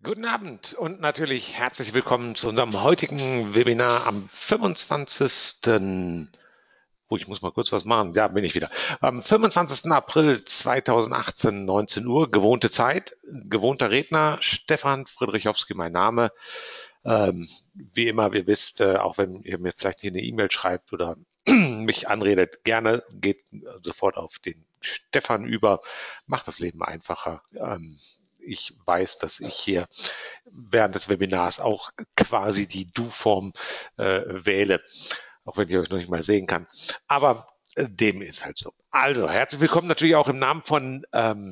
Guten Abend und natürlich herzlich willkommen zu unserem heutigen Webinar am 25. Oh, ich muss mal kurz was machen. Ja, bin ich wieder. Am 25. April 2018, 19 Uhr, gewohnte Zeit, gewohnter Redner, Stefan Friedrichowski, mein Name. Wie immer, ihr wisst, auch wenn ihr mir vielleicht hier eine E-Mail schreibt oder mich anredet, gerne geht sofort auf den Stefan über, macht das Leben einfacher. Ich weiß, dass ich hier während des Webinars auch quasi die Du-Form wähle, auch wenn ich euch noch nicht mal sehen kann. Aber dem ist halt so. Also, herzlich willkommen natürlich auch im Namen von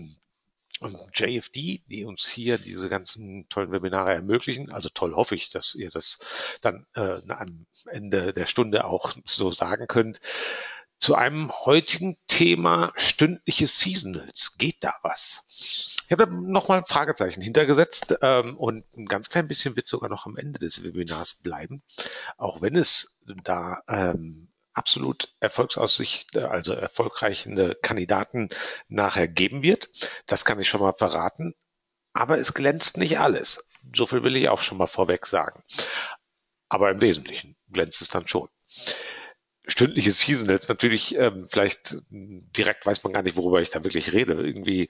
JFD, die uns hier diese ganzen tollen Webinare ermöglichen. Also toll hoffe ich, dass ihr das dann am Ende der Stunde auch so sagen könnt. Zu einem heutigen Thema stündliche Seasonals. Geht da was? Ich habe da nochmal ein Fragezeichen hintergesetzt und ein ganz klein bisschen wird sogar noch am Ende des Webinars bleiben, auch wenn es da absolut Erfolgsaussicht, also erfolgreiche Kandidaten nachher geben wird. Das kann ich schon mal verraten. Aber es glänzt nicht alles. So viel will ich auch schon mal vorweg sagen. Aber im Wesentlichen glänzt es dann schon. Stündliches Seasonals natürlich, vielleicht direkt weiß man gar nicht, worüber ich da wirklich rede. Irgendwie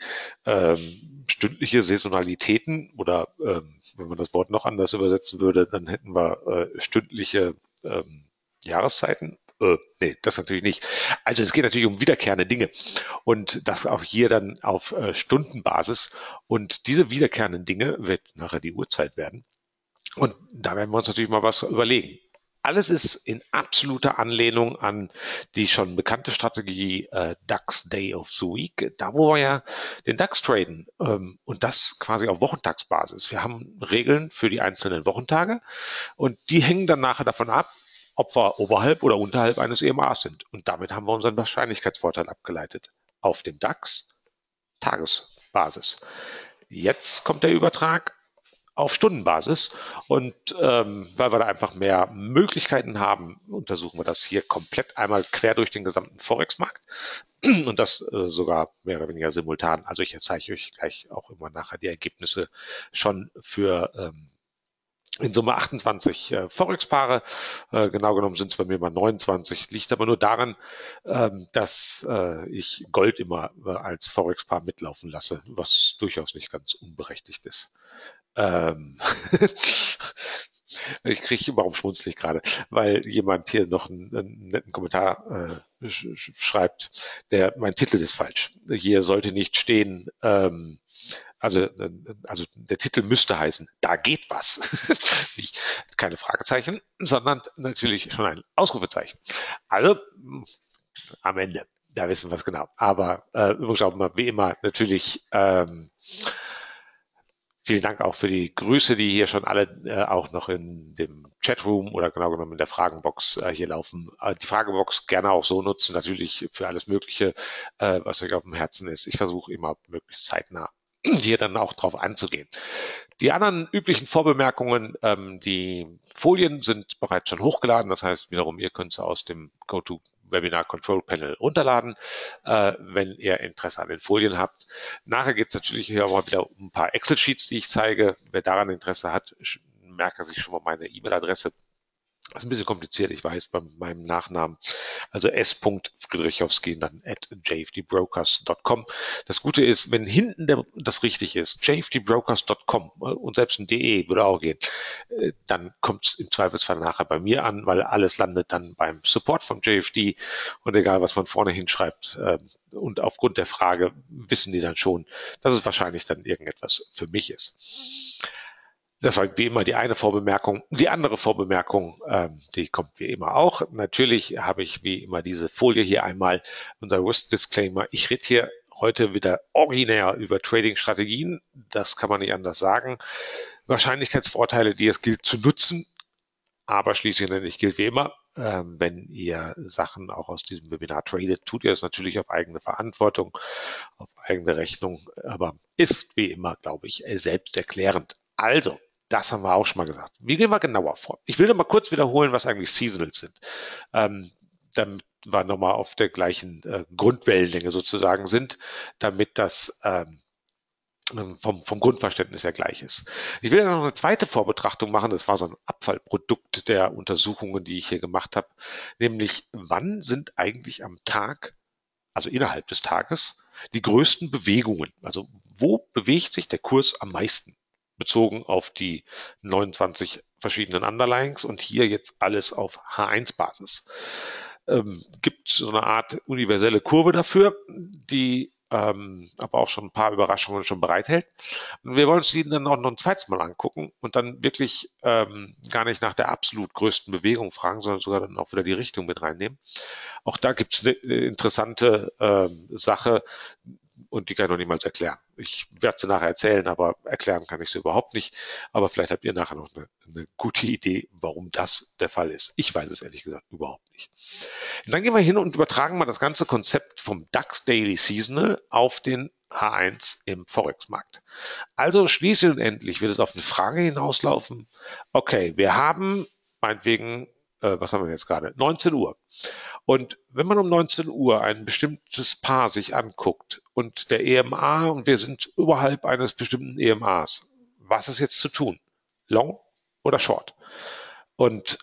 stündliche Saisonalitäten oder wenn man das Wort noch anders übersetzen würde, dann hätten wir stündliche Jahreszeiten. Nee, das natürlich nicht. Also es geht natürlich um wiederkehrende Dinge und das auch hier dann auf Stundenbasis. Und diese wiederkehrenden Dinge wird nachher die Uhrzeit werden. Und da werden wir uns natürlich mal was überlegen. Alles ist in absoluter Anlehnung an die schon bekannte Strategie DAX Day of the Week, da wo wir ja den DAX traden und das quasi auf Wochentagsbasis. Wir haben Regeln für die einzelnen Wochentage und die hängen dann nachher davon ab, ob wir oberhalb oder unterhalb eines EMAs sind. Und damit haben wir unseren Wahrscheinlichkeitsvorteil abgeleitet. Auf dem DAX Tagesbasis. Jetzt kommt der Übertrag auf Stundenbasis. Und weil wir da einfach mehr Möglichkeiten haben, untersuchen wir das hier komplett einmal quer durch den gesamten Forex-Markt und das sogar mehr oder weniger simultan. Also ich zeige euch gleich auch immer nachher die Ergebnisse schon für in Summe 28 Forex-Paare. Genau genommen sind es bei mir mal 29. Liegt aber nur daran, dass ich Gold immer als Forex-Paar mitlaufen lasse, was durchaus nicht ganz unberechtigt ist. Ähm, ich kriege, warum schmunzle ich gerade? Weil jemand hier noch einen netten Kommentar schreibt, mein Titel ist falsch. Hier sollte nicht stehen, also der Titel müsste heißen, da geht was. Nicht, keine Fragezeichen, sondern natürlich schon ein Ausrufezeichen. Also am Ende, da wissen wir es genau. Aber übrigens auch mal, wie immer natürlich vielen Dank auch für die Grüße, die hier schon alle auch noch in dem Chatroom oder genau genommen in der Fragenbox hier laufen. Die Fragebox gerne auch so nutzen, natürlich für alles Mögliche, was euch auf dem Herzen ist. Ich versuche immer möglichst zeitnah hier dann auch drauf anzugehen. Die anderen üblichen Vorbemerkungen, die Folien sind bereits schon hochgeladen. Das heißt wiederum, ihr könnt sie aus dem GoToWebinar Control Panel runterladen, wenn ihr Interesse an den Folien habt. Nachher geht es natürlich hier auch mal wieder um ein paar Excel-Sheets, die ich zeige. Wer daran Interesse hat, merke sich schon mal meine E-Mail-Adresse. Das ist ein bisschen kompliziert, ich weiß, bei meinem Nachnamen. Also s.friedrichowski dann at jfdbrokers.com. Das Gute ist, wenn hinten das richtig ist, jfdbrokers.com und selbst ein de würde auch gehen, dann kommt es im Zweifelsfall nachher bei mir an, weil alles landet dann beim Support von JFD und egal, was man vorne hinschreibt und aufgrund der Frage wissen die dann schon, dass es wahrscheinlich dann irgendetwas für mich ist. Das war wie immer die eine Vorbemerkung. Die andere Vorbemerkung, die kommt wie immer auch. Natürlich habe ich wie immer diese Folie hier einmal, unser Risk Disclaimer. Ich rede hier heute wieder originär über Trading-Strategien. Das kann man nicht anders sagen. Wahrscheinlichkeitsvorteile, die es gilt zu nutzen. Aber schließlich und endlich gilt wie immer, wenn ihr Sachen auch aus diesem Webinar tradet, tut ihr es natürlich auf eigene Verantwortung, auf eigene Rechnung, aber ist wie immer, glaube ich, selbsterklärend. Also, das haben wir auch schon mal gesagt. Wie gehen wir genauer vor? Ich will noch mal kurz wiederholen, was eigentlich Seasonals sind. Damit wir nochmal auf der gleichen Grundwellenlänge sozusagen sind, damit das vom Grundverständnis her gleich ist. Ich will ja noch eine zweite Vorbetrachtung machen. Das war so ein Abfallprodukt der Untersuchungen, die ich hier gemacht habe. Nämlich, wann sind eigentlich am Tag, also innerhalb des Tages, die größten Bewegungen? Also wo bewegt sich der Kurs am meisten? Bezogen auf die 29 verschiedenen Underlyings und hier jetzt alles auf H1-Basis. Gibt so eine Art universelle Kurve dafür, die aber auch schon ein paar Überraschungen schon bereithält. Und wir wollen uns die dann auch noch ein zweites Mal angucken und dann wirklich gar nicht nach der absolut größten Bewegung fragen, sondern sogar dann auch wieder die Richtung mit reinnehmen. Auch da gibt es eine interessante Sache und die kann ich noch niemals erklären. Ich werde sie nachher erzählen, aber erklären kann ich sie überhaupt nicht. Aber vielleicht habt ihr nachher noch eine gute Idee, warum das der Fall ist. Ich weiß es ehrlich gesagt überhaupt nicht. Und dann gehen wir hin und übertragen mal das ganze Konzept vom DAX Daily Seasonal auf den H1 im Forex-Markt. Also schließlich und endlich wird es auf eine Frage hinauslaufen. Okay, wir haben meinetwegen, was haben wir jetzt gerade? 19 Uhr. Und wenn man um 19 Uhr ein bestimmtes Paar sich anguckt und der EMA und wir sind überhalb eines bestimmten EMAs, was ist jetzt zu tun? Long oder Short? Und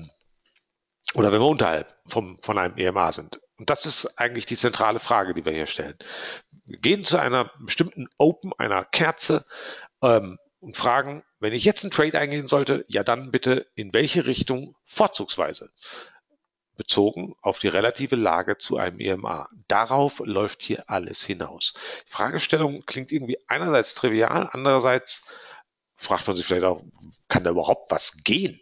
oder wenn wir unterhalb von einem EMA sind. Und das ist eigentlich die zentrale Frage, die wir hier stellen. Wir gehen zu einer bestimmten Open, einer Kerze und fragen, wenn ich jetzt einen Trade eingehen sollte, ja dann bitte in welche Richtung vorzugsweise? Bezogen auf die relative Lage zu einem EMA. Darauf läuft hier alles hinaus. Die Fragestellung klingt irgendwie einerseits trivial, andererseits fragt man sich vielleicht auch, kann da überhaupt was gehen?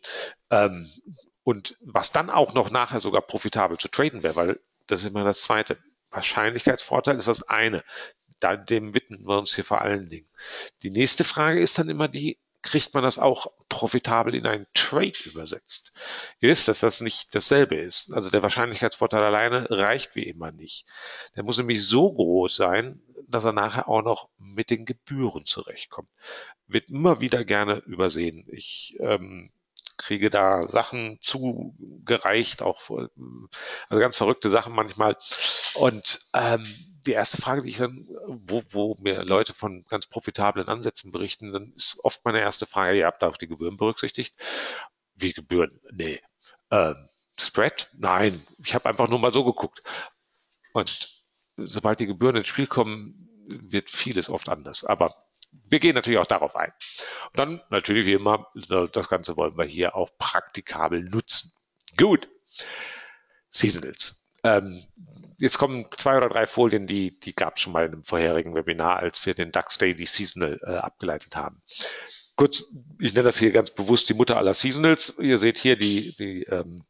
Und was dann auch noch nachher sogar profitabel zu traden wäre, weil das ist immer das Zweite. Wahrscheinlichkeitsvorteil ist das eine. Dem widmen wir uns hier vor allen Dingen. Die nächste Frage ist dann immer die, kriegt man das auch profitabel in einen Trade übersetzt? Ihr wisst, dass das nicht dasselbe ist. Also der Wahrscheinlichkeitsvorteil alleine reicht wie immer nicht. Der muss nämlich so groß sein, dass er nachher auch noch mit den Gebühren zurechtkommt. Wird immer wieder gerne übersehen. Ich kriege da Sachen zugereicht, auch also ganz verrückte Sachen manchmal. Und die erste Frage, die ich dann, wo mir Leute von ganz profitablen Ansätzen berichten, dann ist oft meine erste Frage, ihr habt da auch die Gebühren berücksichtigt? Wie Gebühren? Nee. Spread? Nein. Ich habe einfach nur mal so geguckt. Und sobald die Gebühren ins Spiel kommen, wird vieles oft anders. Aber wir gehen natürlich auch darauf ein. Und dann natürlich wie immer, das Ganze wollen wir hier auch praktikabel nutzen. Gut. Seasonals. Jetzt kommen 2 oder 3 Folien, die gab es schon mal in einem vorherigen Webinar, als wir den DAX Daily Seasonal abgeleitet haben. Kurz, ich nenne das hier ganz bewusst die Mutter aller Seasonals. Ihr seht hier die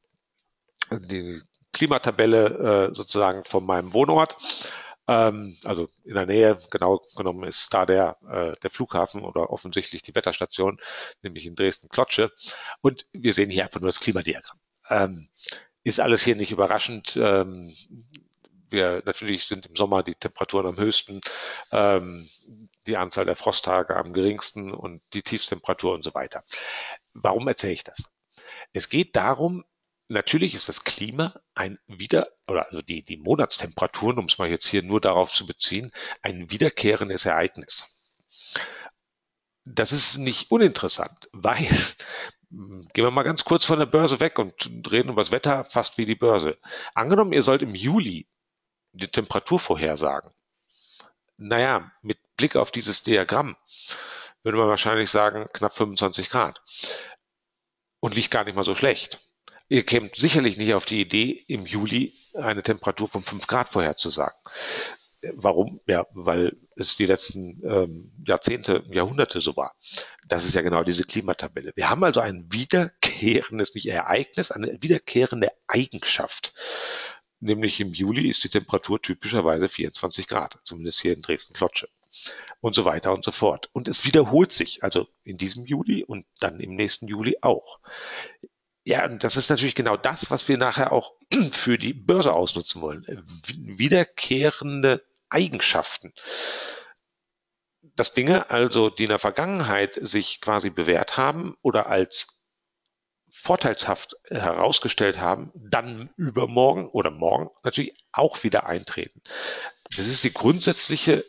Klimatabelle sozusagen von meinem Wohnort. Also in der Nähe, genau genommen ist da der Flughafen oder offensichtlich die Wetterstation, nämlich in Dresden-Klotsche. Und wir sehen hier einfach nur das Klimadiagramm. Ist alles hier nicht überraschend. Wir natürlich sind im Sommer die Temperaturen am höchsten, die Anzahl der Frosttage am geringsten und die Tiefstemperatur und so weiter. Warum erzähle ich das? Es geht darum, natürlich ist das Klima also die Monatstemperaturen, um es mal jetzt hier nur darauf zu beziehen, ein wiederkehrendes Ereignis. Das ist nicht uninteressant, weil gehen wir mal ganz kurz von der Börse weg und reden über das Wetter fast wie die Börse. Angenommen, ihr sollt im Juli die Temperatur vorhersagen. Naja, mit Blick auf dieses Diagramm würde man wahrscheinlich sagen, knapp 25 Grad. Und liegt gar nicht mal so schlecht. Ihr kämt sicherlich nicht auf die Idee, im Juli eine Temperatur von 5 Grad vorherzusagen. Warum? Ja, weil es die letzten Jahrzehnte, Jahrhunderte so war. Das ist ja genau diese Klimatabelle. Wir haben also ein wiederkehrendes, nicht Ereignis, eine wiederkehrende Eigenschaft. Nämlich im Juli ist die Temperatur typischerweise 24 Grad, zumindest hier in Dresden-Klotsche. Und so weiter und so fort. Und es wiederholt sich, also in diesem Juli und dann im nächsten Juli auch. Ja, und das ist natürlich genau das, was wir nachher auch für die Börse ausnutzen wollen. Wiederkehrende Eigenschaften. Dass Dinge also, die in der Vergangenheit sich quasi bewährt haben oder als vorteilshaft herausgestellt haben, dann übermorgen oder morgen natürlich auch wieder eintreten. Das ist die grundsätzliche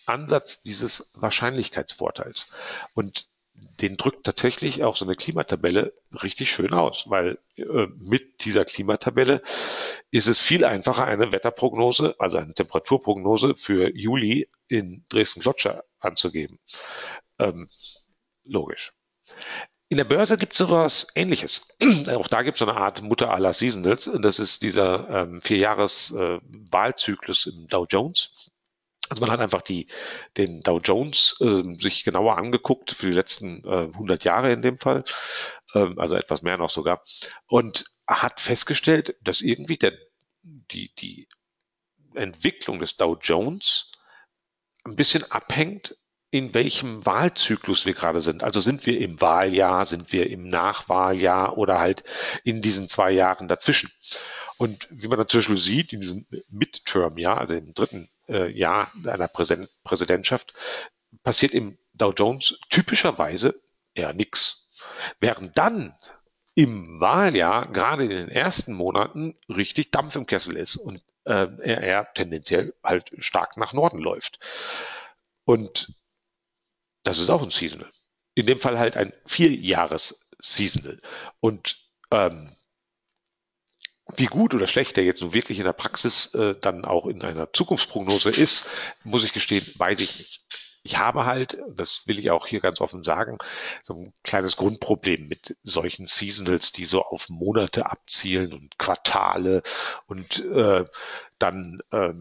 Ansatz dieses Wahrscheinlichkeitsvorteils. Und den drückt tatsächlich auch so eine Klimatabelle richtig schön aus, weil mit dieser Klimatabelle ist es viel einfacher, eine Wetterprognose, also eine Temperaturprognose für Juli in Dresden-Klotscher anzugeben. Ähm, logisch. In der Börse gibt es sowas Ähnliches. Auch da gibt es so eine Art Mutter aller Seasonals. Und das ist dieser 4-Jahres-Wahlzyklus im Dow Jones. Also man hat einfach den Dow Jones sich genauer angeguckt für die letzten 100 Jahre in dem Fall, also etwas mehr noch sogar, und hat festgestellt, dass irgendwie die Entwicklung des Dow Jones ein bisschen abhängt, in welchem Wahlzyklus wir gerade sind. Also sind wir im Wahljahr, sind wir im Nachwahljahr oder halt in diesen 2 Jahren dazwischen. Und wie man dann zum Beispiel sieht, in diesem Midterm-Jahr, also im dritten Jahr einer Präsidentschaft, passiert im Dow Jones typischerweise eher nichts. Während dann im Wahljahr, gerade in den ersten Monaten, richtig Dampf im Kessel ist und er tendenziell halt stark nach Norden läuft. Und das ist auch ein Seasonal. In dem Fall halt ein 4-Jahres-Seasonal. Und wie gut oder schlecht der jetzt nun wirklich in der Praxis dann auch in einer Zukunftsprognose ist, muss ich gestehen, weiß ich nicht. Ich habe halt, das will ich auch hier ganz offen sagen, so ein kleines Grundproblem mit solchen Seasonals, die so auf Monate abzielen und Quartale und dann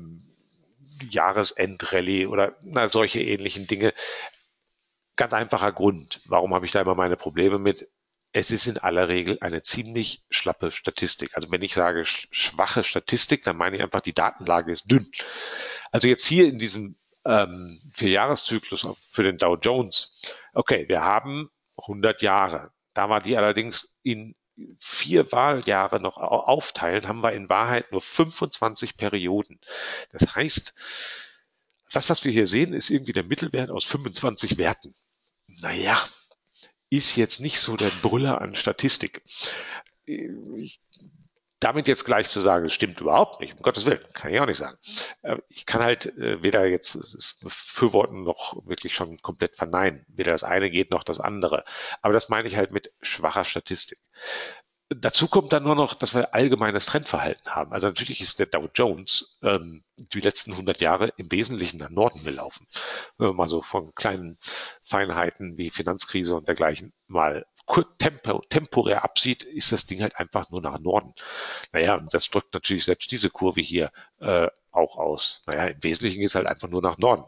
Jahresendrallye oder solche ähnlichen Dinge. Ganz einfacher Grund. Warum habe ich da immer meine Probleme mit? Es ist in aller Regel eine ziemlich schlappe Statistik. Also wenn ich sage schwache Statistik, dann meine ich einfach, die Datenlage ist dünn. Also jetzt hier in diesem 4-Jahres-Zyklus für den Dow Jones. Okay, wir haben 100 Jahre. Da wir die allerdings in 4 Wahljahre noch aufteilen, haben wir in Wahrheit nur 25 Perioden. Das heißt, das, was wir hier sehen, ist irgendwie der Mittelwert aus 25 Werten. Naja, ist jetzt nicht so der Brüller an Statistik. Ich, damit jetzt gleich zu sagen, es stimmt überhaupt nicht, um Gottes Willen, kann ich auch nicht sagen. Ich kann halt weder jetzt das befürworten noch wirklich schon komplett verneinen. Weder das eine geht noch das andere. Aber das meine ich halt mit schwacher Statistik. Dazu kommt dann nur noch, dass wir allgemeines Trendverhalten haben. Also natürlich ist der Dow Jones die letzten 100 Jahre im Wesentlichen nach Norden gelaufen. Wenn man mal so von kleinen Feinheiten wie Finanzkrise und dergleichen mal temporär absieht, ist das Ding halt einfach nur nach Norden. Naja, und das drückt natürlich selbst diese Kurve hier auch aus. Naja, im Wesentlichen ist es halt einfach nur nach Norden.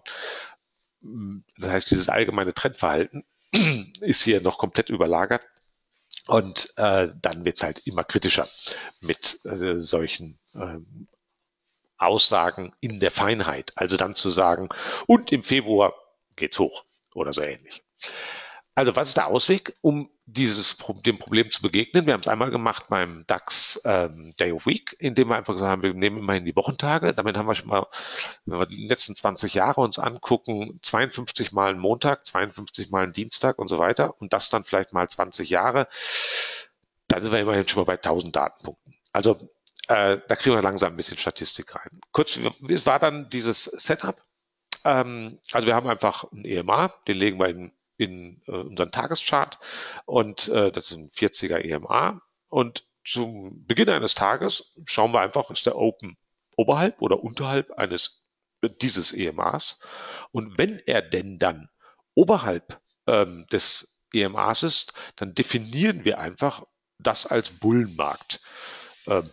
Das heißt, dieses allgemeine Trendverhalten ist hier noch komplett überlagert. Und dann wird es halt immer kritischer mit solchen Aussagen in der Feinheit. Also dann zu sagen, und im Februar geht's hoch oder so ähnlich. Also was ist der Ausweg, um dem Problem zu begegnen? Wir haben es einmal gemacht beim DAX Day of Week, indem wir einfach gesagt haben, wir nehmen immerhin die Wochentage. Damit haben wir schon mal, wenn wir die letzten 20 Jahre uns angucken, 52 mal einen Montag, 52 mal einen Dienstag und so weiter und das dann vielleicht mal 20 Jahre. Dann sind wir immerhin schon mal bei 1000 Datenpunkten. Also da kriegen wir langsam ein bisschen Statistik rein. Kurz, wie war dann dieses Setup? Also wir haben einfach einen EMA, den legen wir in unseren Tageschart und das ist ein 40er EMA und zum Beginn eines Tages schauen wir einfach, ist der Open oberhalb oder unterhalb dieses EMAs und wenn er denn dann oberhalb des EMAs ist, dann definieren wir einfach das als Bullenmarkt. Ähm,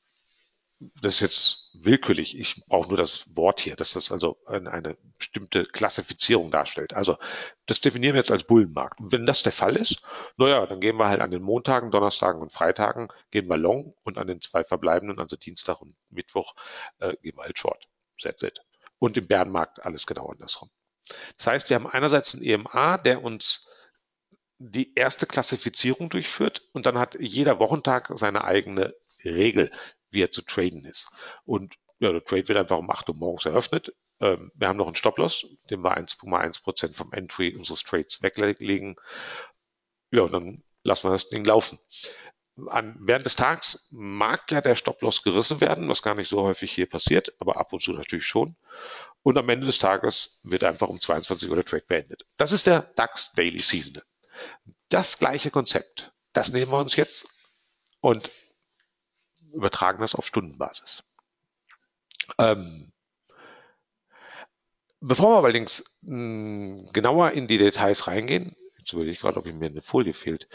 das ist jetzt willkürlich. Ich brauche nur das Wort hier, dass das also eine bestimmte Klassifizierung darstellt. Also das definieren wir jetzt als Bullenmarkt. Und wenn das der Fall ist, naja, dann gehen wir halt an den Montagen, Donnerstagen und Freitagen, gehen wir Long und an den 2 verbleibenden, also Dienstag und Mittwoch, gehen wir halt Short. That's it. Und im Bärenmarkt alles genau andersrum. Das heißt, wir haben einerseits einen EMA, der uns die erste Klassifizierung durchführt und dann hat jeder Wochentag seine eigene Regel, wie er zu traden ist. Und ja, der Trade wird einfach um 8 Uhr morgens eröffnet. Wir haben noch einen Stop-Loss, den wir 1,1% vom Entry unseres Trades weglegen. Ja, und dann lassen wir das Ding laufen. Während des Tages mag ja der Stop-Loss gerissen werden, was gar nicht so häufig hier passiert, aber ab und zu natürlich schon. und am Ende des Tages wird einfach um 22 Uhr der Trade beendet. Das ist der DAX Daily Seasonal. Das gleiche Konzept, das nehmen wir uns jetzt und übertragen das auf Stundenbasis. Bevor wir allerdings genauer in die Details reingehen, jetzt überlege ich gerade, ob mir eine Folie fehlt.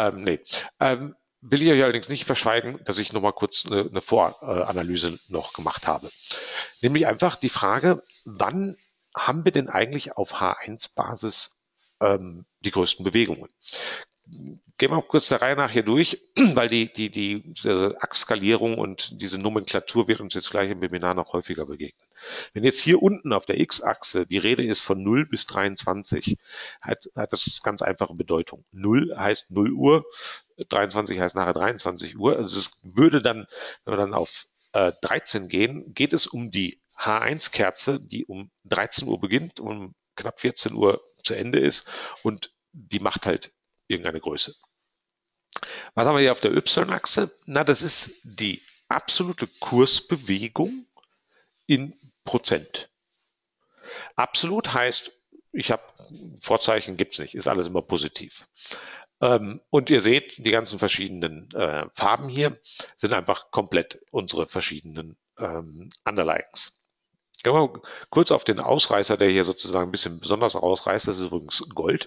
Will ich euch allerdings nicht verschweigen, dass ich nochmal kurz eine Voranalyse noch gemacht habe. Nämlich einfach die Frage, wann haben wir denn eigentlich auf H1-Basis die größten Bewegungen? Gehen wir kurz der Reihe nach hier durch, weil diese Achsskalierung und diese Nomenklatur wird uns jetzt gleich im Webinar noch häufiger begegnen. Wenn jetzt hier unten auf der X-Achse die Rede ist von 0 bis 23, hat das ganz einfache Bedeutung. 0 heißt 0 Uhr, 23 heißt nachher 23 Uhr. Also es würde dann, wenn wir dann auf 13 gehen, geht es um die H1-Kerze, die um 13 Uhr beginnt, um knapp 14 Uhr zu Ende ist und die macht halt irgendeine Größe. Was haben wir hier auf der Y-Achse? Na, das ist die absolute Kursbewegung in Prozent. Absolut heißt, ich habe Vorzeichen, gibt es nicht, ist alles immer positiv. Und ihr seht, die ganzen verschiedenen Farben hier sind einfach komplett unsere verschiedenen Underlyings. Gehen wir kurz auf den Ausreißer, der hier sozusagen ein bisschen besonders ausreißt, das ist übrigens Gold.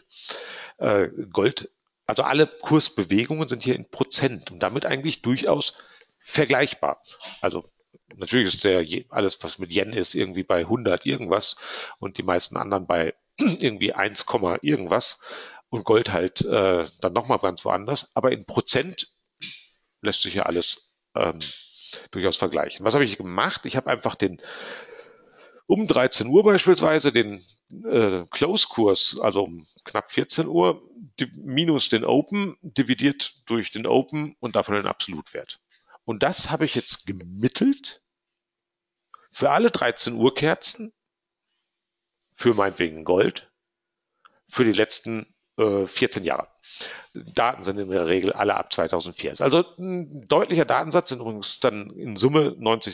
Gold, also alle Kursbewegungen sind hier in Prozent und damit eigentlich durchaus vergleichbar. Also natürlich ist alles, was mit Yen ist, irgendwie bei 100 irgendwas und die meisten anderen bei irgendwie 1, irgendwas und Gold halt dann nochmal ganz woanders. Aber in Prozent lässt sich ja alles durchaus vergleichen. Was habe ich gemacht? Ich habe einfach um 13 Uhr beispielsweise den Close-Kurs, also um knapp 14 Uhr, minus den Open, dividiert durch den Open und davon den Absolutwert. Und das habe ich jetzt gemittelt für alle 13 Uhr Kerzen, für meinetwegen Gold, für die letzten 14 Jahre. Daten sind in der Regel alle ab 2004. Also ein deutlicher Datensatz sind übrigens dann in Summe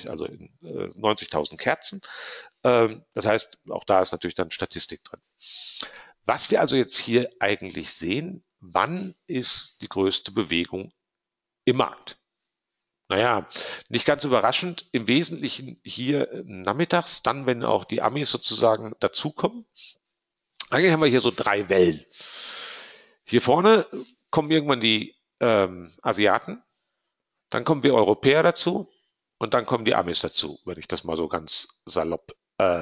90.000 Kerzen. Das heißt, auch da ist natürlich dann Statistik drin. Was wir also jetzt hier eigentlich sehen, wann ist die größte Bewegung im Markt? Naja, nicht ganz überraschend, im Wesentlichen hier nachmittags, dann, wenn auch die Amis sozusagen dazukommen. Eigentlich haben wir hier so 3 Wellen. Hier vorne kommen irgendwann die Asiaten, dann kommen wir Europäer dazu und dann kommen die Amis dazu, wenn ich das mal so ganz salopp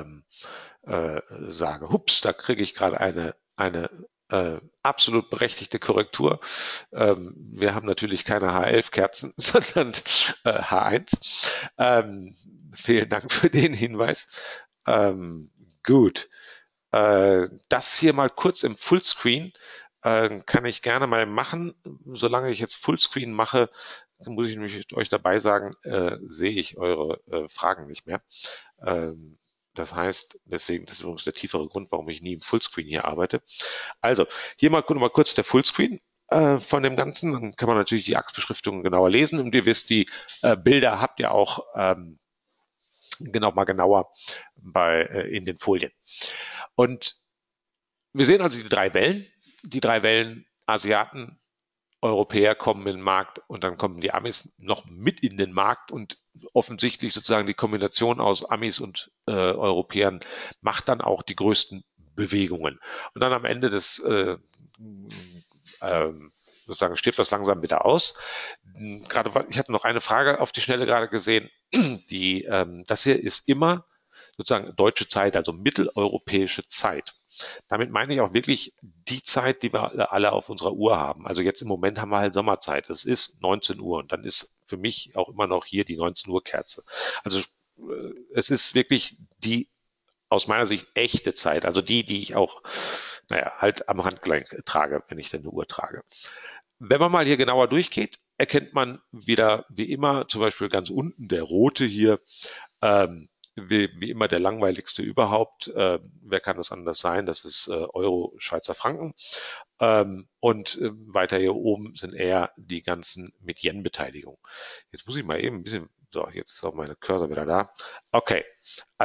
sage. Hups, da kriege ich gerade eine absolut berechtigte Korrektur. Wir haben natürlich keine H11-Kerzen, sondern H1. Vielen Dank für den Hinweis. Gut. Das hier mal kurz im Fullscreen kann ich gerne mal machen. Solange ich jetzt Fullscreen mache, muss ich nämlich euch dabei sagen, sehe ich eure Fragen nicht mehr. Das heißt, deswegen, das ist übrigens der tiefere Grund, warum ich nie im Fullscreen hier arbeite. Also, hier mal kurz der Fullscreen von dem Ganzen. Dann kann man natürlich die Achsbeschriftungen genauer lesen und ihr wisst, die Bilder habt ihr auch genauer in den Folien. Und wir sehen also die 3 Wellen. Die 3 Wellen Asiaten, Europäer kommen in den Markt und dann kommen die Amis noch mit in den Markt und offensichtlich sozusagen die Kombination aus Amis und Europäern macht dann auch die größten Bewegungen. Und dann am Ende des sozusagen stirbt das langsam wieder aus. Gerade, ich hatte noch eine Frage auf die Schnelle gerade gesehen. Das hier ist immer sozusagen deutsche Zeit, also mitteleuropäische Zeit. Damit meine ich auch wirklich die Zeit, die wir alle auf unserer Uhr haben. Also jetzt im Moment haben wir halt Sommerzeit. Es ist 19 Uhr und dann ist für mich auch immer noch hier die 19 Uhr Kerze. Also es ist wirklich die aus meiner Sicht echte Zeit. Also die ich auch, halt am Handgelenk trage, wenn ich denn eine Uhr trage. Wenn man mal hier genauer durchgeht, erkennt man wieder, wie immer, zum Beispiel ganz unten der rote hier, wie immer der langweiligste überhaupt. Wer kann das anders sein? Das ist Euro, Schweizer Franken. Und weiter hier oben sind eher die ganzen mit Yen-Beteiligung. Jetzt muss ich mal eben ein bisschen, so, jetzt ist auch meine Cursor wieder da. Okay, also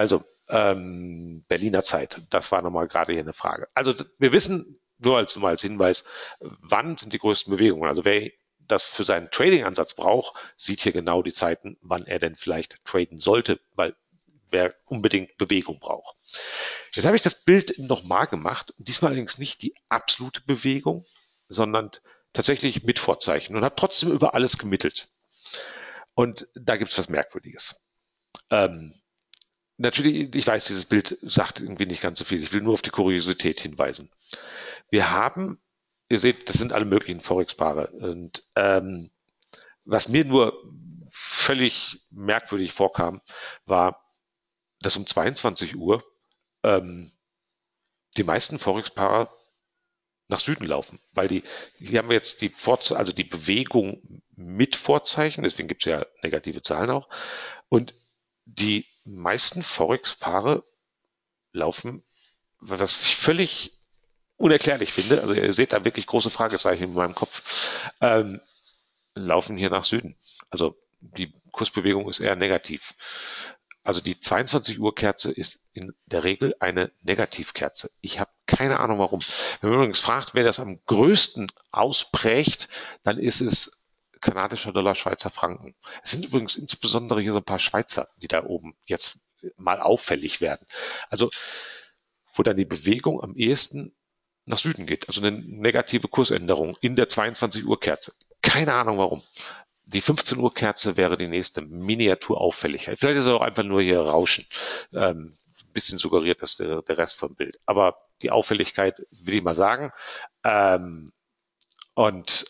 Berliner Zeit. Das war nochmal gerade hier eine Frage. Also wir wissen, nur mal als Hinweis, wann sind die größten Bewegungen? Also wer das für seinen Trading-Ansatz braucht, sieht hier genau die Zeiten, wann er denn vielleicht traden sollte, weil wer unbedingt Bewegung braucht. Jetzt habe ich das Bild nochmal gemacht, diesmal allerdings nicht die absolute Bewegung, sondern tatsächlich mit Vorzeichen und habe trotzdem über alles gemittelt. Und da gibt es was Merkwürdiges. Ähm, Natürlich, ich weiß, dieses Bild sagt irgendwie nicht ganz so viel. Ich will nur auf die Kuriosität hinweisen. Wir haben, ihr seht, das sind alle möglichen Forex-Paare. Und was mir nur völlig merkwürdig vorkam, war, dass um 22 Uhr ähm, die meisten Forex-Paare nach Süden laufen, weil hier haben wir jetzt also die Bewegung mit Vorzeichen, deswegen gibt es ja negative Zahlen auch. Und die meisten Forex-Paare laufen, was ich völlig unerklärlich finde, also ihr seht da wirklich große Fragezeichen in meinem Kopf, laufen hier nach Süden. Also die Kursbewegung ist eher negativ. Also die 22 Uhr Kerze ist in der Regel eine Negativkerze. Ich habe keine Ahnung warum. Wenn man übrigens fragt, wer das am größten ausprägt, dann ist es kanadischer Dollar, Schweizer Franken. Es sind übrigens insbesondere hier so ein paar Schweizer, die da oben jetzt mal auffällig werden. Also wo dann die Bewegung am ehesten nach Süden geht. Also eine negative Kursänderung in der 22 Uhr Kerze. Keine Ahnung warum. Die 15 Uhr Kerze wäre die nächste Miniaturauffälligkeit. Vielleicht ist es auch einfach nur hier Rauschen. Ein bisschen suggeriert das der Rest vom Bild. Aber die Auffälligkeit will ich mal sagen. Und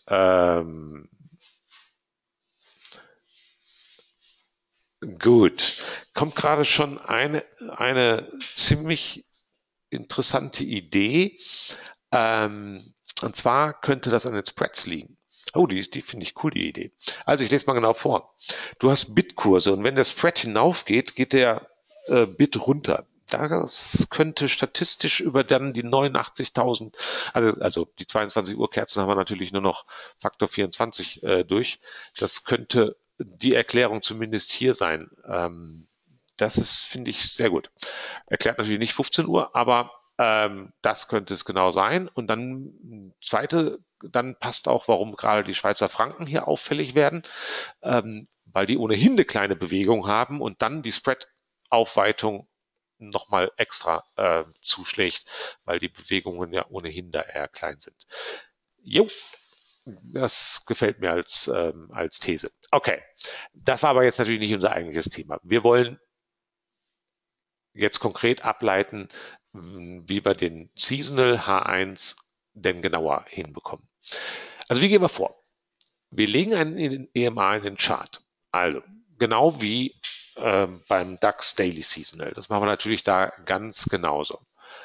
gut. Kommt gerade schon eine ziemlich interessante Idee. Und zwar könnte das an den Spreads liegen. Oh, die finde ich cool, die Idee. Also ich lese mal genau vor. Du hast Bitkurse und wenn der Spread hinaufgeht, geht der Bit runter. Das könnte statistisch über dann die 89.000, also die 22 Uhr Kerzen haben wir natürlich nur noch Faktor 24 durch. Das könnte die Erklärung zumindest hier sein. Das ist, finde ich, sehr gut. Erklärt natürlich nicht 15 Uhr, aber das könnte es genau sein. Und dann zweite, dann passt auch, warum gerade die Schweizer Franken hier auffällig werden, weil die ohnehin eine kleine Bewegung haben und dann die Spread-Aufweitung nochmal extra zuschlägt, weil die Bewegungen ja ohnehin da eher klein sind. Jo, das gefällt mir als These. Okay, das war aber jetzt natürlich nicht unser eigentliches Thema. Wir wollen jetzt konkret ableiten, wie wir den Seasonal H1 denn genauer hinbekommen. Also wie gehen wir vor? Wir legen einen EMA in den Chart. Also genau wie beim DAX Daily Seasonal. Das machen wir natürlich da ganz genauso.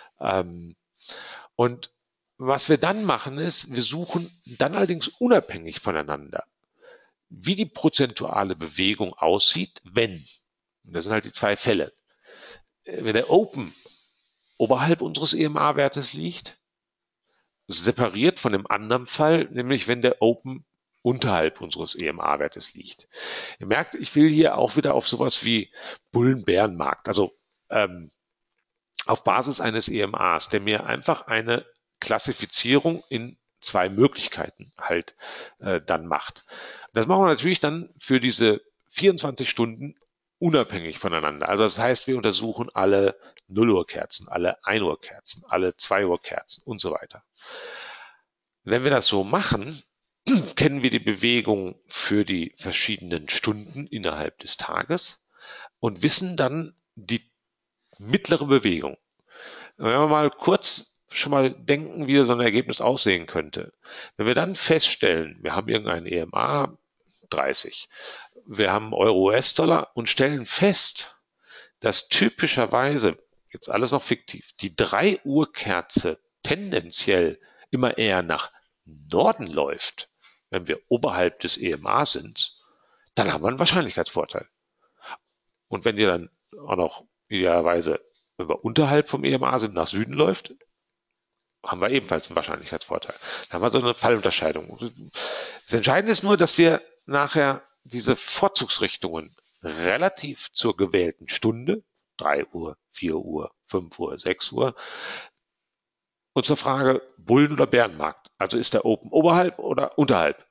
Und was wir dann machen ist, wir suchen dann allerdings unabhängig voneinander, wie die prozentuale Bewegung aussieht, wenn, und das sind halt die zwei Fälle, wenn der Open oberhalb unseres EMA-Wertes liegt, separiert von dem anderen Fall, nämlich wenn der Open unterhalb unseres EMA-Wertes liegt. Ihr merkt, ich will hier auch wieder auf sowas wie Bullen-Bären-Markt, also auf Basis eines EMAs, der mir einfach eine Klassifizierung in zwei Möglichkeiten halt dann macht. Das machen wir natürlich dann für diese 24 Stunden unabhängig voneinander. Also das heißt, wir untersuchen alle 0 Uhr Kerzen, alle 1 Uhr Kerzen, alle 2 Uhr Kerzen und so weiter. Wenn wir das so machen, kennen wir die Bewegung für die verschiedenen Stunden innerhalb des Tages und wissen dann die mittlere Bewegung. Wenn wir mal kurz schon mal denken, wie so ein Ergebnis aussehen könnte. Wenn wir dann feststellen, wir haben irgendein EMA 30, wir haben Euro-US-Dollar und stellen fest, dass typischerweise, jetzt alles noch fiktiv, die 3 Uhr Kerze tendenziell immer eher nach Norden läuft, wenn wir oberhalb des EMA sind, dann haben wir einen Wahrscheinlichkeitsvorteil. Und wenn die dann auch noch idealerweise, wenn wir unterhalb vom EMA sind, nach Süden läuft, haben wir ebenfalls einen Wahrscheinlichkeitsvorteil. Dann haben wir so eine Fallunterscheidung. Das Entscheidende ist nur, dass wir nachher diese Vorzugsrichtungen relativ zur gewählten Stunde 3 Uhr, 4 Uhr, 5 Uhr, 6 Uhr. Und zur Frage Bullen- oder Bärenmarkt. Also ist der Open oberhalb oder unterhalb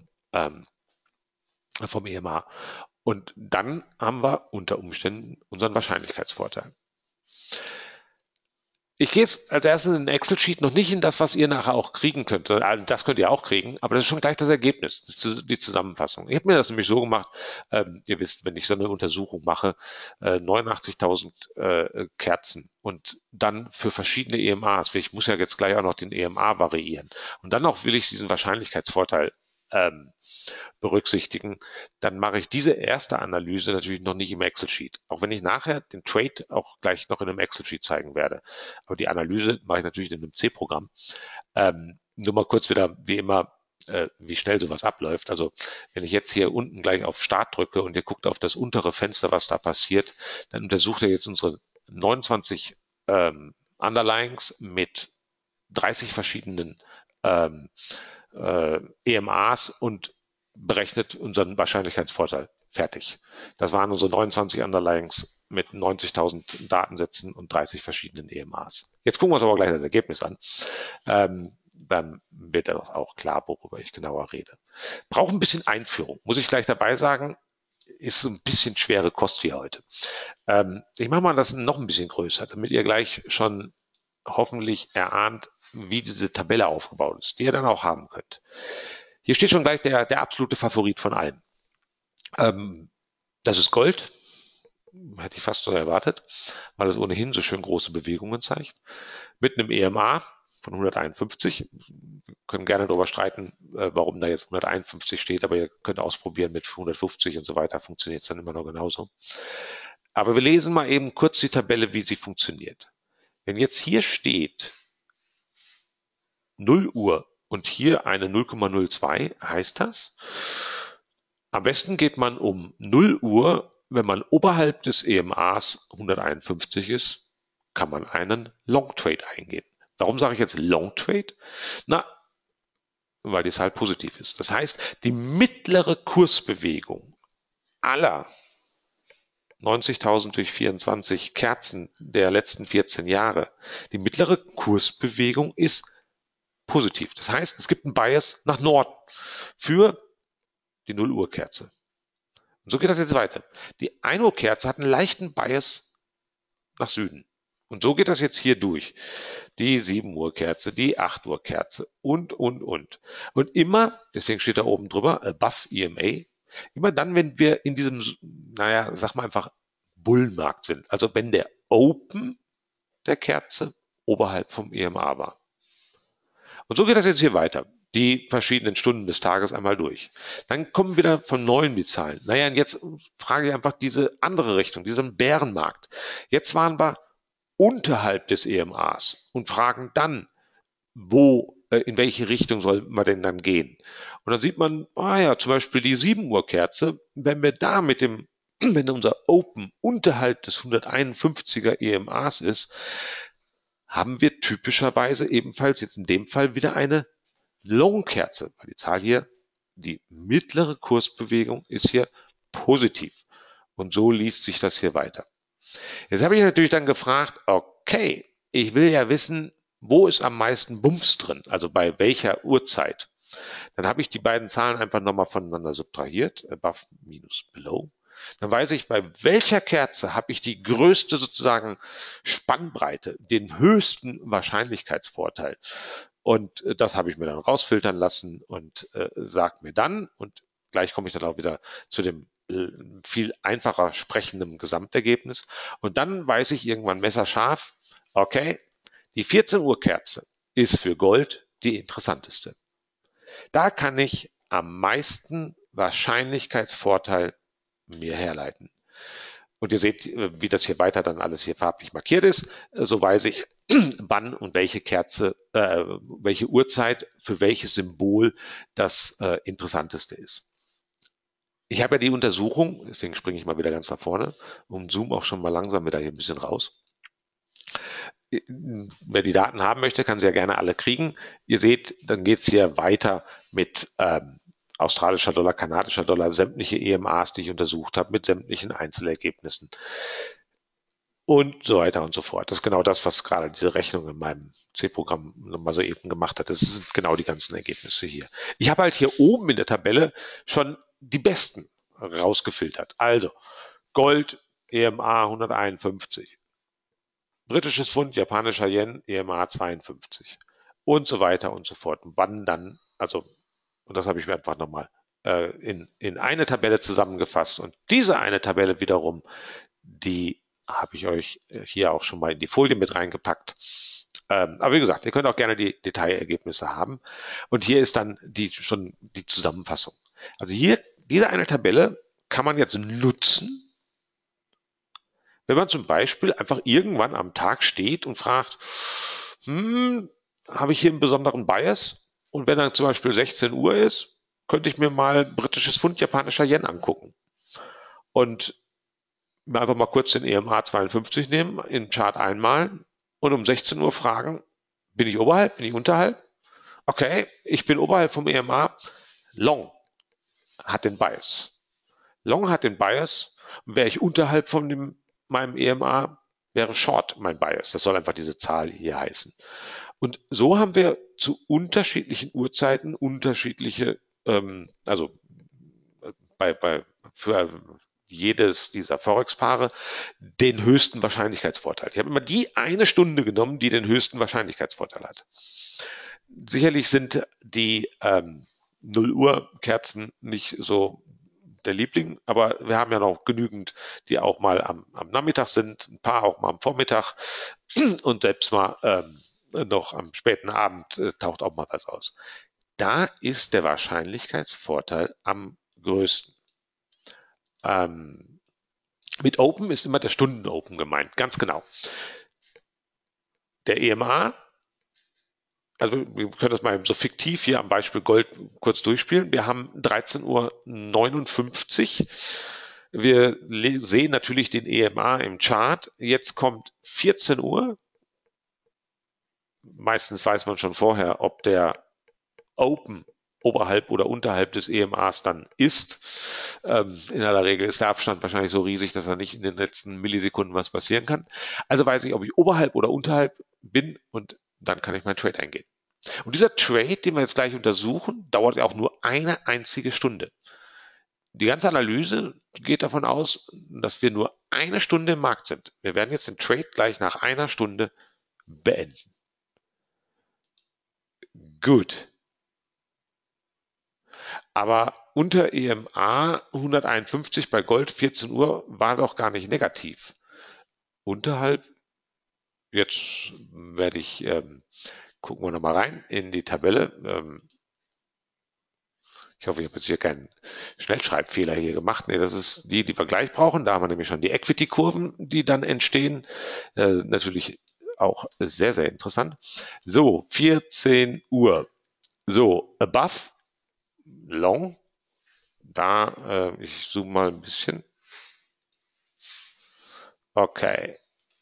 vom EMA? Und dann haben wir unter Umständen unseren Wahrscheinlichkeitsvorteil. Ich gehe jetzt als erstes in den Excel-Sheet noch nicht in das, was ihr nachher auch kriegen könnt. Also das könnt ihr auch kriegen, aber das ist schon gleich das Ergebnis, die Zusammenfassung. Ich habe mir das nämlich so gemacht, ihr wisst, wenn ich so eine Untersuchung mache, 89.000 Kerzen und dann für verschiedene EMAs, ich muss ja jetzt gleich auch noch den EMA variieren und dann noch will ich diesen Wahrscheinlichkeitsvorteil berücksichtigen, dann mache ich diese erste Analyse natürlich noch nicht im Excel-Sheet. Auch wenn ich nachher den Trade auch gleich noch in einem Excel-Sheet zeigen werde. Aber die Analyse mache ich natürlich in einem C-Programm. Nur mal kurz wieder, wie immer, wie schnell sowas abläuft. Also wenn ich jetzt hier unten gleich auf Start drücke und ihr guckt auf das untere Fenster, was da passiert, dann untersucht er jetzt unsere 29 Underlyings mit 30 verschiedenen EMAs und berechnet unseren Wahrscheinlichkeitsvorteil. Fertig. Das waren unsere 29 Underlyings mit 90.000 Datensätzen und 30 verschiedenen EMAs. Jetzt gucken wir uns aber gleich das Ergebnis an. Dann wird das auch klar, worüber ich genauer rede. Braucht ein bisschen Einführung, muss ich gleich dabei sagen. Ist ein bisschen schwere Kost hier heute. Ich mache mal das noch ein bisschen größer, damit ihr gleich schon hoffentlich erahnt, wie diese Tabelle aufgebaut ist, die ihr dann auch haben könnt. Hier steht schon gleich der absolute Favorit von allen. Das ist Gold. Hätte ich fast so erwartet, weil es ohnehin so schön große Bewegungen zeigt. Mit einem EMA von 151. Wir können gerne darüber streiten, warum da jetzt 151 steht, aber ihr könnt ausprobieren mit 150 und so weiter, funktioniert es dann immer noch genauso. Aber wir lesen mal eben kurz die Tabelle, wie sie funktioniert. Wenn jetzt hier steht 0 Uhr und hier eine 0,02, heißt das, am besten geht man um 0 Uhr, wenn man oberhalb des EMAs 151 ist, kann man einen Long Trade eingehen. Warum sage ich jetzt Long Trade? Na, weil das halt positiv ist. Das heißt, die mittlere Kursbewegung aller 90.000 durch 24 Kerzen der letzten 14 Jahre, die mittlere Kursbewegung ist positiv. Das heißt, es gibt einen Bias nach Norden für die 0 Uhr Kerze. Und so geht das jetzt weiter. Die 1 Uhr Kerze hat einen leichten Bias nach Süden. Und so geht das jetzt hier durch. Die 7 Uhr Kerze, die 8 Uhr Kerze und. Und immer, deswegen steht da oben drüber, above EMA, immer dann, wenn wir in diesem, naja, sag mal einfach Bullenmarkt sind. Also wenn der Open der Kerze oberhalb vom EMA war. Und so geht das jetzt hier weiter. Die verschiedenen Stunden des Tages einmal durch. Dann kommen wieder von neuem die Zahlen. Naja, und jetzt frage ich einfach diese andere Richtung, diesen Bärenmarkt. Jetzt waren wir unterhalb des EMAs und fragen dann, in welche Richtung soll man denn dann gehen? Und dann sieht man, zum Beispiel die 7 Uhr Kerze, wenn wir da wenn unser Open unterhalb des 151er EMAs ist, haben wir typischerweise ebenfalls jetzt in dem Fall wieder eine Long-Kerze, weil die Zahl hier, die mittlere Kursbewegung ist hier positiv. Und so liest sich das hier weiter. Jetzt habe ich natürlich dann gefragt, okay, ich will ja wissen, wo ist am meisten Bums drin, also bei welcher Uhrzeit. Dann habe ich die beiden Zahlen einfach nochmal voneinander subtrahiert, above minus below. Dann weiß ich, bei welcher Kerze habe ich die größte sozusagen Spannbreite, den höchsten Wahrscheinlichkeitsvorteil. Und das habe ich mir dann rausfiltern lassen und sagt mir dann, und gleich komme ich dann auch wieder zu dem viel einfacher sprechenden Gesamtergebnis. Und dann weiß ich irgendwann messerscharf, okay, die 14 Uhr Kerze ist für Gold die interessanteste. Da kann ich am meisten Wahrscheinlichkeitsvorteil mir herleiten. Und ihr seht, wie das hier weiter dann alles hier farblich markiert ist. So weiß ich, wann und welche Kerze, welche Uhrzeit für welches Symbol das interessanteste ist. Ich habe ja die Untersuchung, deswegen springe ich mal wieder ganz nach vorne und zoome auch schon mal langsam wieder hier ein bisschen raus. Wer die Daten haben möchte, kann sie ja gerne alle kriegen. Ihr seht, dann geht es hier weiter mit australischer Dollar, kanadischer Dollar, sämtliche EMAs, die ich untersucht habe, mit sämtlichen Einzelergebnissen. und so weiter und so fort. Das ist genau das, was gerade diese Rechnung in meinem C-Programm nochmal so eben gemacht hat. Das sind genau die ganzen Ergebnisse hier. Ich habe halt hier oben in der Tabelle schon die besten rausgefiltert. Also Gold, EMA 151, britisches Pfund, japanischer Yen, EMA 52 und so weiter und so fort. Wann dann, also, und das habe ich mir einfach nochmal in eine Tabelle zusammengefasst. Und diese eine Tabelle wiederum, die habe ich euch hier auch schon mal in die Folie mit reingepackt. Aber wie gesagt, ihr könnt auch gerne die Detailergebnisse haben. Und hier ist dann schon die Zusammenfassung. Also hier, diese eine Tabelle kann man jetzt nutzen, wenn man zum Beispiel einfach irgendwann am Tag steht und fragt, habe ich hier einen besonderen Bias? Und wenn dann zum Beispiel 16 Uhr ist, könnte ich mir mal britisches Pfund, japanischer Yen angucken. Und mir einfach mal kurz den EMA 52 nehmen, in den Chart einmalen und um 16 Uhr fragen, bin ich oberhalb, bin ich unterhalb? Okay, ich bin oberhalb vom EMA. Long hat den Bias. Long hat den Bias. Und wäre ich unterhalb von meinem EMA, wäre Short mein Bias. Das soll einfach diese Zahl hier heißen. Und so haben wir zu unterschiedlichen Uhrzeiten unterschiedliche, also für jedes dieser Forex-Paare den höchsten Wahrscheinlichkeitsvorteil. Ich habe immer die eine Stunde genommen, die den höchsten Wahrscheinlichkeitsvorteil hat. Sicherlich sind die 0 Uhr Kerzen nicht so der Liebling, aber wir haben ja noch genügend, die auch mal am Nachmittag sind, ein paar auch mal am Vormittag und selbst mal noch am späten Abend taucht auch mal was aus. Da ist der Wahrscheinlichkeitsvorteil am größten. Mit Open ist immer der Stunden-Open gemeint, ganz genau. Der EMA, also wir können das mal so fiktiv hier am Beispiel Gold kurz durchspielen. Wir haben 13:59 Uhr. Wir sehen natürlich den EMA im Chart. Jetzt kommt 14 Uhr. Meistens weiß man schon vorher, ob der Open oberhalb oder unterhalb des EMAs dann ist. In aller Regel ist der Abstand wahrscheinlich so riesig, dass da nicht in den letzten Millisekunden was passieren kann. Also weiß ich, ob ich oberhalb oder unterhalb bin und dann kann ich meinen Trade eingehen. Und dieser Trade, den wir jetzt gleich untersuchen, dauert auch nur eine einzige Stunde. Die ganze Analyse geht davon aus, dass wir nur eine Stunde im Markt sind. Wir werden jetzt den Trade gleich nach einer Stunde beenden. Gut. Aber unter EMA 151 bei Gold 14 Uhr war doch gar nicht negativ. Unterhalb, jetzt werde ich, gucken wir nochmal rein in die Tabelle. Ich hoffe, ich habe jetzt hier keinen Schnellschreibfehler hier gemacht. Nee, das ist die wir gleich brauchen. Da haben wir nämlich schon die Equity-Kurven, die dann entstehen. Natürlich auch sehr, sehr interessant. So, 14 Uhr. So, above, long. Da, ich zoome mal ein bisschen. Okay.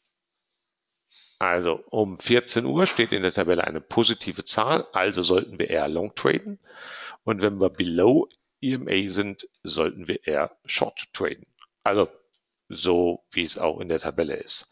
Also um 14 Uhr steht in der Tabelle eine positive Zahl, also sollten wir eher long traden. Und wenn wir below EMA sind, sollten wir eher short traden. Also so, wie es auch in der Tabelle ist.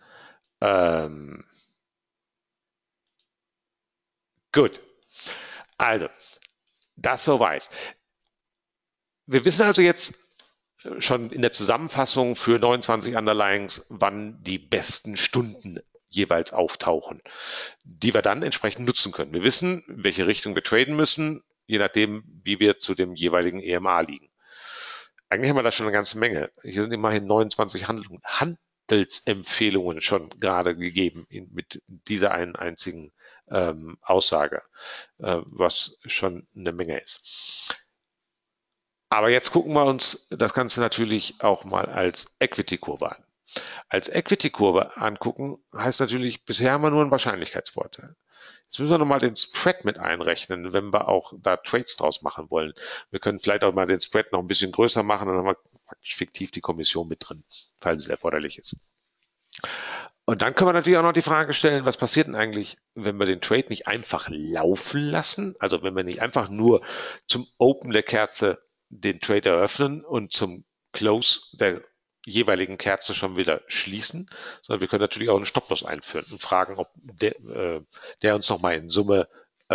Gut. Also, das soweit. Wir wissen also jetzt schon in der Zusammenfassung für 29 Underlyings, wann die besten Stunden jeweils auftauchen, die wir dann entsprechend nutzen können. Wir wissen, in welche Richtung wir traden müssen, je nachdem, wie wir zu dem jeweiligen EMA liegen. Eigentlich haben wir da schon eine ganze Menge. Hier sind immerhin 29 Handelsempfehlungen schon gerade gegeben mit dieser einen einzigen Aussage, was schon eine Menge ist. Aber jetzt gucken wir uns das Ganze natürlich auch mal als Equity-Kurve an. Als Equity-Kurve angucken heißt natürlich, bisher haben wir nur einen Wahrscheinlichkeitsvorteil. Jetzt müssen wir nochmal den Spread mit einrechnen, wenn wir auch da Trades draus machen wollen. Wir können vielleicht auch mal den Spread noch ein bisschen größer machen, dann haben wir praktisch fiktiv die Kommission mit drin, falls es erforderlich ist. Und dann können wir natürlich auch noch die Frage stellen, was passiert denn eigentlich, wenn wir den Trade nicht einfach laufen lassen? Also wenn wir nicht einfach nur zum Open der Kerze den Trade eröffnen und zum Close der jeweiligen Kerze schon wieder schließen, sondern wir können natürlich auch einen Stop-Loss einführen und fragen, ob der uns nochmal in Summe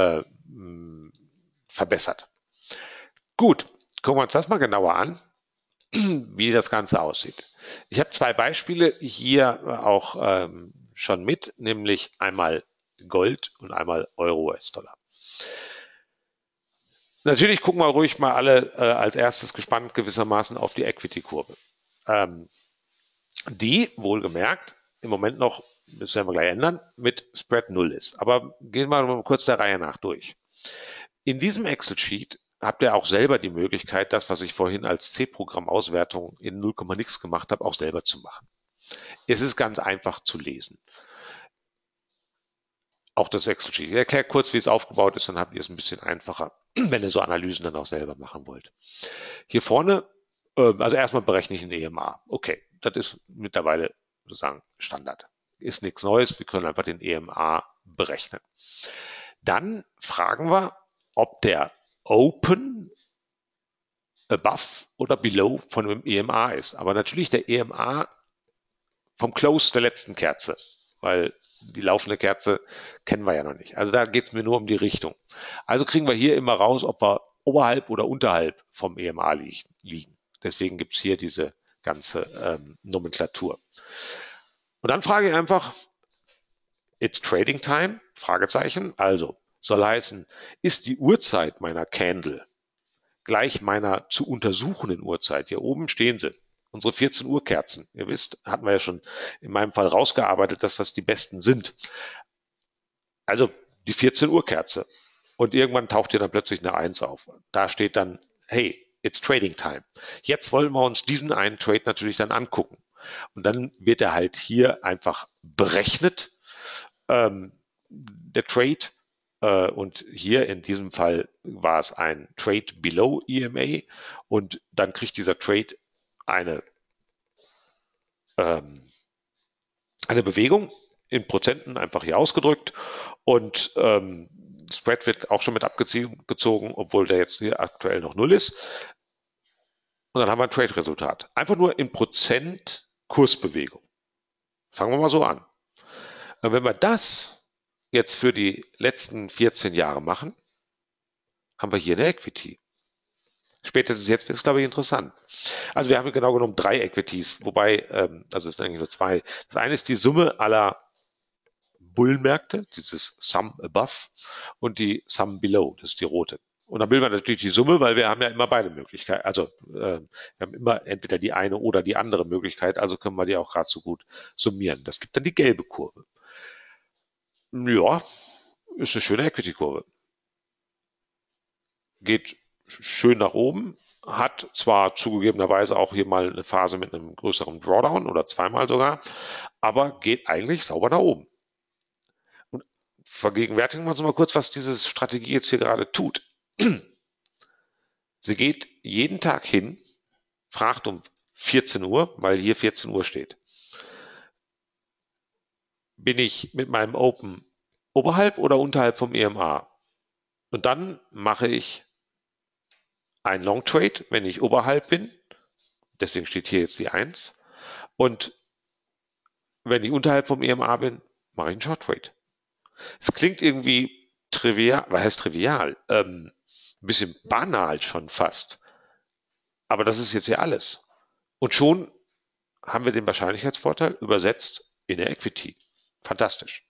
verbessert. Gut, gucken wir uns das mal genauer an, wie das Ganze aussieht. Ich habe 2 Beispiele hier auch schon mit, nämlich einmal Gold und einmal Euro US-Dollar. Natürlich gucken wir ruhig mal alle als erstes gespannt gewissermaßen auf die Equity-Kurve. Die, wohlgemerkt, im Moment noch, das werden wir gleich ändern, mit Spread 0 ist. Aber gehen wir mal kurz der Reihe nach durch. In diesem Excel-Sheet habt ihr auch selber die Möglichkeit, das, was ich vorhin als C-Programm-Auswertung in 0, nix gemacht habe, auch selber zu machen. Es ist ganz einfach zu lesen. Auch das Excel-Sheet. Ich erkläre kurz, wie es aufgebaut ist, dann habt ihr es ein bisschen einfacher, wenn ihr so Analysen dann auch selber machen wollt. Hier vorne, also erstmal berechne ich ein EMA. Okay, das ist mittlerweile sozusagen Standard. Ist nichts Neues, wir können einfach den EMA berechnen. Dann fragen wir, ob der Open above oder below von dem EMA ist. Aber natürlich der EMA vom Close der letzten Kerze, weil die laufende Kerze kennen wir ja noch nicht. Also da geht es mir nur um die Richtung. Also kriegen wir hier immer raus, ob wir oberhalb oder unterhalb vom EMA liegen. Deswegen gibt es hier diese ganze Nomenklatur. Und dann frage ich einfach, it's trading time? Fragezeichen. Also soll heißen, ist die Uhrzeit meiner Candle gleich meiner zu untersuchenden Uhrzeit? Hier oben stehen sie. Unsere 14 Uhr Kerzen. Ihr wisst, hatten wir ja schon in meinem Fall rausgearbeitet, dass das die besten sind. Also die 14 Uhr Kerze. Und irgendwann taucht hier dann plötzlich eine 1 auf. Da steht dann, hey, it's trading time. Jetzt wollen wir uns diesen einen Trade natürlich dann angucken. Und dann wird er halt hier einfach berechnet, der Trade. Und hier in diesem Fall war es ein Trade below EMA. Und dann kriegt dieser Trade eine Bewegung in Prozenten einfach hier ausgedrückt. Und Spread wird auch schon mit abgezogen, obwohl der jetzt hier aktuell noch 0 ist. Und dann haben wir ein Trade-Resultat. Einfach nur in Prozent Kursbewegung. Fangen wir mal so an. Und wenn wir das jetzt für die letzten 14 Jahre machen, haben wir hier eine Equity. Spätestens jetzt wird es, glaube ich, interessant. Also wir haben genau genommen 3 Equities, wobei, also es sind eigentlich nur 2. Das eine ist die Summe aller Bullenmärkte, dieses Sum Above, und die Sum Below, das ist die rote. Und dann bilden wir natürlich die Summe, weil wir haben ja immer beide Möglichkeiten. Also wir haben immer entweder die eine oder die andere Möglichkeit, also können wir die auch gerade so gut summieren. Das gibt dann die gelbe Kurve. Ja, ist eine schöne Equity-Kurve. Geht schön nach oben, hat zwar zugegebenerweise auch hier mal eine Phase mit einem größeren Drawdown oder zweimal sogar, aber geht eigentlich sauber nach oben. Und vergegenwärtigen wir uns mal kurz, was diese Strategie jetzt hier gerade tut. Sie geht jeden Tag hin, fragt um 14 Uhr, weil hier 14 Uhr steht. Bin ich mit meinem Open oberhalb oder unterhalb vom EMA? Und dann mache ich ein Long Trade, wenn ich oberhalb bin. Deswegen steht hier jetzt die 1. Und wenn ich unterhalb vom EMA bin, mache ich einen Short Trade. Es klingt irgendwie trivial, was heißt trivial? Ein bisschen banal schon fast. Aber das ist jetzt ja alles. Und schon haben wir den Wahrscheinlichkeitsvorteil übersetzt in der Equity. Fantastisch.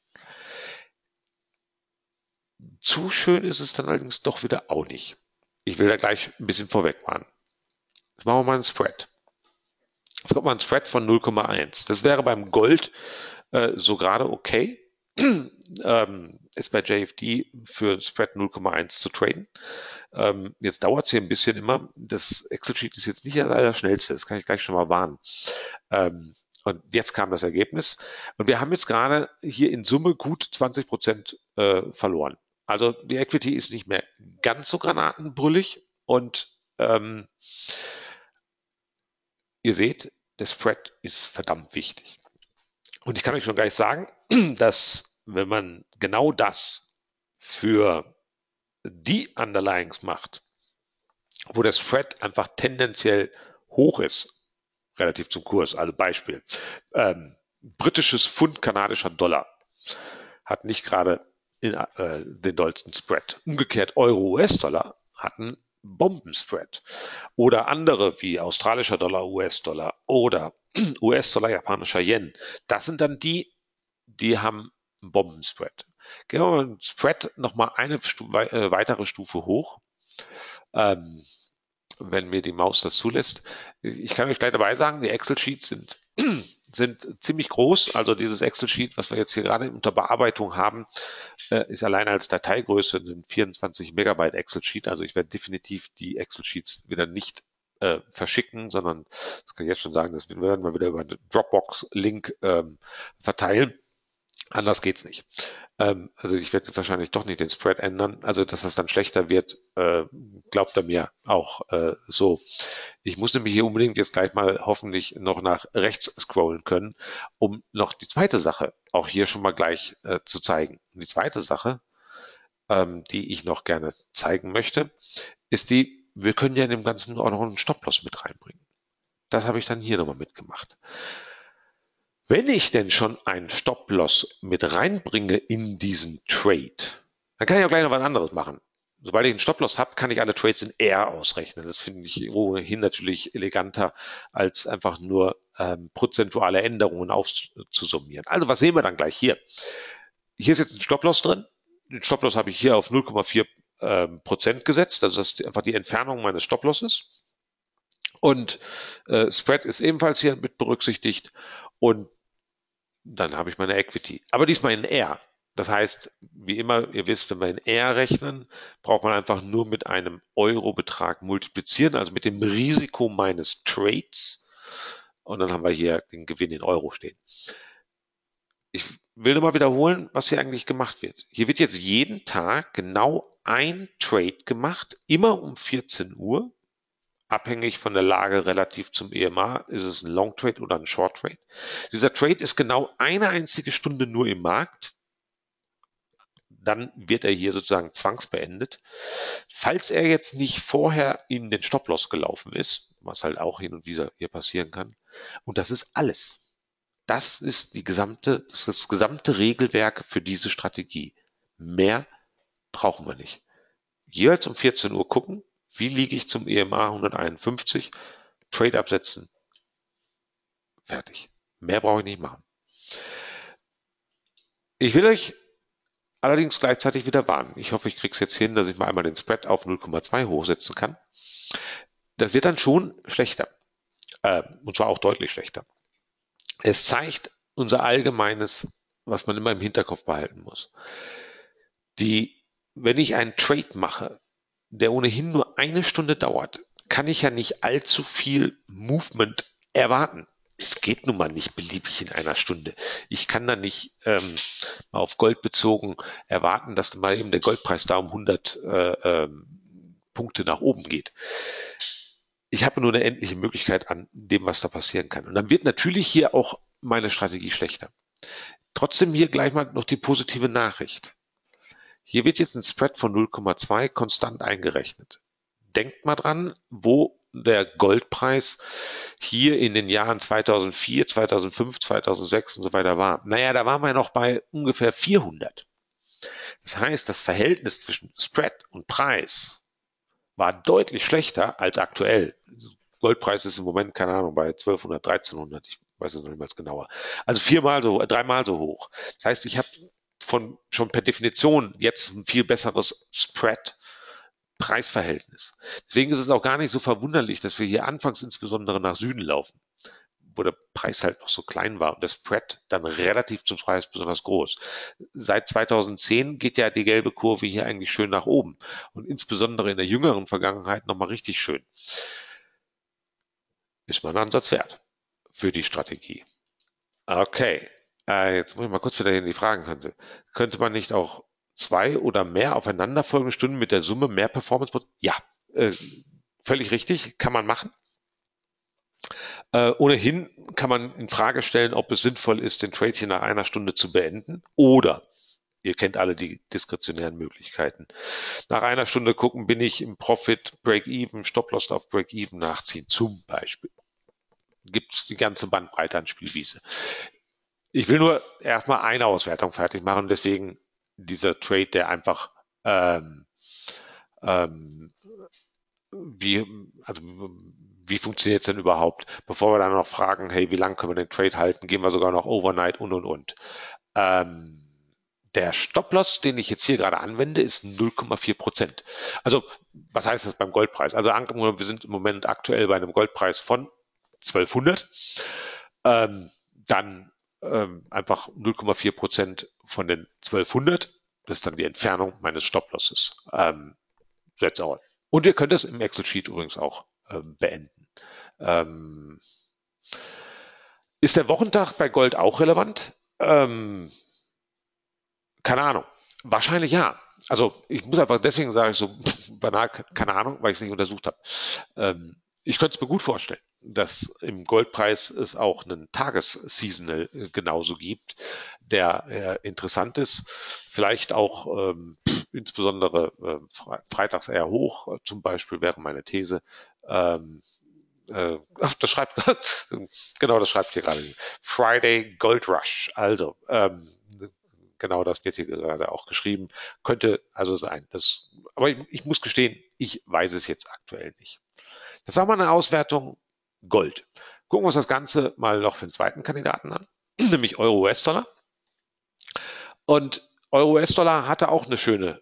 Zu schön ist es dann allerdings doch wieder auch nicht. Ich will da gleich ein bisschen vorweg warnen. Jetzt machen wir mal einen Spread. Jetzt kommt mal ein Spread von 0,1. Das wäre beim Gold so gerade okay. Ist bei JFD für Spread 0,1 zu traden. Jetzt dauert es hier ein bisschen immer. Das Excel-Sheet ist jetzt nicht das allerschnellste. Das kann ich gleich schon mal warnen. Und jetzt kam das Ergebnis. Und wir haben jetzt gerade hier in Summe gut 20% verloren. Also die Equity ist nicht mehr ganz so granatenbrüllig. Und ihr seht, der Spread ist verdammt wichtig. Und ich kann euch schon gleich sagen, dass wenn man genau das für die Underlyings macht, wo der Spread einfach tendenziell hoch ist, relativ zum Kurs. Also Beispiel. Britisches Pfund, kanadischer Dollar hat nicht gerade den dollsten Spread. Umgekehrt Euro, US-Dollar hatten Bombenspread. Oder andere wie australischer Dollar, US-Dollar oder US-Dollar, japanischer Yen. Das sind dann die haben einen Bombenspread. Gehen wir mal den Spread nochmal eine weitere Stufe hoch. Wenn mir die Maus das zulässt. Ich kann euch gleich dabei sagen, die Excel-Sheets sind ziemlich groß. Also dieses Excel-Sheet, was wir jetzt hier gerade unter Bearbeitung haben, ist allein als Dateigröße ein 24 Megabyte Excel-Sheet. Also ich werde definitiv die Excel-Sheets wieder nicht verschicken, sondern das kann ich jetzt schon sagen, das werden wir wieder über einen Dropbox-Link verteilen. Anders geht's nicht. Also ich werde wahrscheinlich doch nicht den Spread ändern. Also dass das dann schlechter wird, glaubt er mir auch so. Ich muss nämlich hier unbedingt jetzt gleich mal hoffentlich noch nach rechts scrollen können, um noch die zweite Sache auch hier schon mal gleich zu zeigen. Und die zweite Sache, die ich noch gerne zeigen möchte, ist wir können ja in dem Ganzen auch noch einen Stop-Loss mit reinbringen. Das habe ich dann hier nochmal mitgemacht. Wenn ich denn schon einen Stop-Loss mit reinbringe in diesen Trade, dann kann ich auch gleich noch was anderes machen. Sobald ich einen Stop-Loss habe, kann ich alle Trades in R ausrechnen. Das finde ich ohnehin natürlich eleganter, als einfach nur prozentuale Änderungen aufzusummieren. Also was sehen wir dann gleich hier? Hier ist jetzt ein Stop-Loss drin. Den Stop-Loss habe ich hier auf 0,4% gesetzt. Also das ist einfach die Entfernung meines Stop-Losses. Und Spread ist ebenfalls hier mit berücksichtigt. Und dann habe ich meine Equity. Aber diesmal in R. Das heißt, wie immer, ihr wisst, wenn wir in R rechnen, braucht man einfach nur mit einem Euro-Betrag multiplizieren, also mit dem Risiko meines Trades. Und dann haben wir hier den Gewinn in Euro stehen. Ich will nochmal wiederholen, was hier eigentlich gemacht wird. Hier wird jetzt jeden Tag genau ein Trade gemacht, immer um 14 Uhr. Abhängig von der Lage relativ zum EMA, ist es ein Long Trade oder ein Short Trade. Dieser Trade ist genau eine einzige Stunde nur im Markt. Dann wird er hier sozusagen zwangsbeendet. Falls er jetzt nicht vorher in den Stop-Loss gelaufen ist, was halt auch hin und wieder hier passieren kann. Und das ist alles. Das ist das gesamte Regelwerk für diese Strategie. Mehr brauchen wir nicht. Jeweils um 14 Uhr gucken, wie liege ich zum EMA 151, Trade absetzen, fertig. Mehr brauche ich nicht machen. Ich will euch allerdings gleichzeitig wieder warnen. Ich hoffe, ich kriege es jetzt hin, dass ich mal einmal den Spread auf 0,2 hochsetzen kann. Das wird dann schon schlechter. Und zwar auch deutlich schlechter. Es zeigt unser allgemeines, was man immer im Hinterkopf behalten muss. Wenn ich einen Trade mache, der ohnehin nur eine Stunde dauert, kann ich ja nicht allzu viel Movement erwarten. Es geht nun mal nicht beliebig in einer Stunde. Ich kann da nicht mal auf Gold bezogen erwarten, dass mal eben der Goldpreis da um 100 Punkte nach oben geht. Ich habe nur eine endliche Möglichkeit an dem, was da passieren kann. Und dann wird natürlich hier auch meine Strategie schlechter. Trotzdem hier gleich mal noch die positive Nachricht. Hier wird jetzt ein Spread von 0,2 konstant eingerechnet. Denkt mal dran, wo der Goldpreis hier in den Jahren 2004, 2005, 2006 und so weiter war. Naja, da waren wir noch bei ungefähr 400. Das heißt, das Verhältnis zwischen Spread und Preis war deutlich schlechter als aktuell. Goldpreis ist im Moment, keine Ahnung, bei 1200, 1300, ich weiß es noch nicht mal genauer. Also dreimal so hoch. Das heißt, ich habe schon per Definition jetzt ein viel besseres Spread-Preisverhältnis. Deswegen ist es auch gar nicht so verwunderlich, dass wir hier anfangs insbesondere nach Süden laufen, wo der Preis halt noch so klein war und der Spread dann relativ zum Preis besonders groß. Seit 2010 geht ja die gelbe Kurve hier eigentlich schön nach oben und insbesondere in der jüngeren Vergangenheit nochmal richtig schön. Ist mal ein Ansatz wert für die Strategie. Okay, jetzt muss ich mal kurz wieder in die Fragen könnte. Könnte man nicht auch 2 oder mehr aufeinanderfolgende Stunden mit der Summe mehr Performance? Ja, völlig richtig, kann man machen. Ohnehin kann man in Frage stellen, ob es sinnvoll ist, den Trade hier nach einer Stunde zu beenden oder ihr kennt alle die diskretionären Möglichkeiten. Nach einer Stunde gucken, bin ich im Profit, Break-Even, Stop-Loss auf Break-Even nachziehen, zum Beispiel. gibt es die ganze Bandbreite an Spielwiese. Ich will nur erstmal eine Auswertung fertig machen, deswegen dieser Trade, der einfach ähm, wie, also wie funktioniert es denn überhaupt? Bevor wir dann noch fragen, hey, wie lange können wir den Trade halten, gehen wir sogar noch Overnight und. Ähm, der Stop-Loss, den ich jetzt hier gerade anwende, ist 0,4%. Also, was heißt das beim Goldpreis? Also, angenommen, wir sind im Moment aktuell bei einem Goldpreis von 1200, dann einfach 0,4% von den 1200. Das ist dann die Entfernung meines Stop-Losses. That's all. Und ihr könnt es im Excel-Sheet übrigens auch beenden. Ähm, ist der Wochentag bei Gold auch relevant? Keine Ahnung. Wahrscheinlich ja. Also ich muss einfach, deswegen sage ich so banal, keine Ahnung, weil ich es nicht untersucht habe. Ich könnte es mir gut vorstellen, dass im Goldpreis es auch einen Tagesseasonal genauso gibt, der interessant ist. Vielleicht auch insbesondere freitags eher hoch, zum Beispiel wäre meine These. Das schreibt, genau, das schreibt hier gerade. Friday Gold Rush. Also, genau das wird hier gerade auch geschrieben. Könnte also sein. Aber ich muss gestehen, ich weiß es jetzt aktuell nicht. Das war mal eine Auswertung Gold. Gucken wir uns das Ganze mal noch für den zweiten Kandidaten an, nämlich Euro-US-Dollar. Und Euro-US-Dollar hatte auch eine schöne,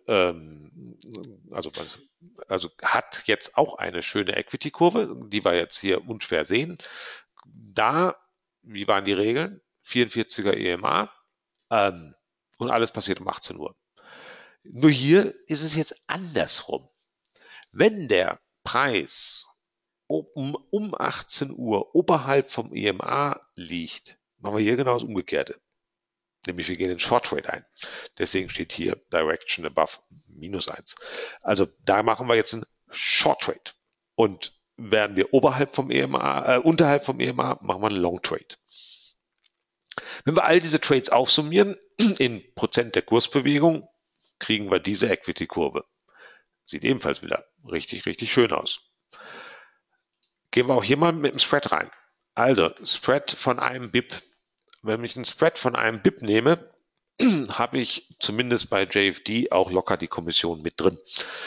also hat jetzt auch eine schöne Equity-Kurve, die wir jetzt hier unschwer sehen. Da, wie waren die Regeln? 44er EMA und alles passiert um 18 Uhr. Nur hier ist es jetzt andersrum. Wenn der Preis um 18 Uhr oberhalb vom EMA liegt, machen wir hier genau das Umgekehrte. Nämlich wir gehen in Short Trade ein. Deswegen steht hier Direction above -1. Also da machen wir jetzt einen Short Trade. Und werden wir unterhalb vom EMA, machen wir einen Long Trade. Wenn wir all diese Trades aufsummieren in Prozent der Kursbewegung, kriegen wir diese Equity-Kurve. Sieht ebenfalls wieder richtig, richtig schön aus. Gehen wir auch hier mal mit dem Spread rein. Also, Spread von einem BIP. Wenn ich einen Spread von einem BIP nehme, habe ich zumindest bei JFD auch locker die Kommission mit drin.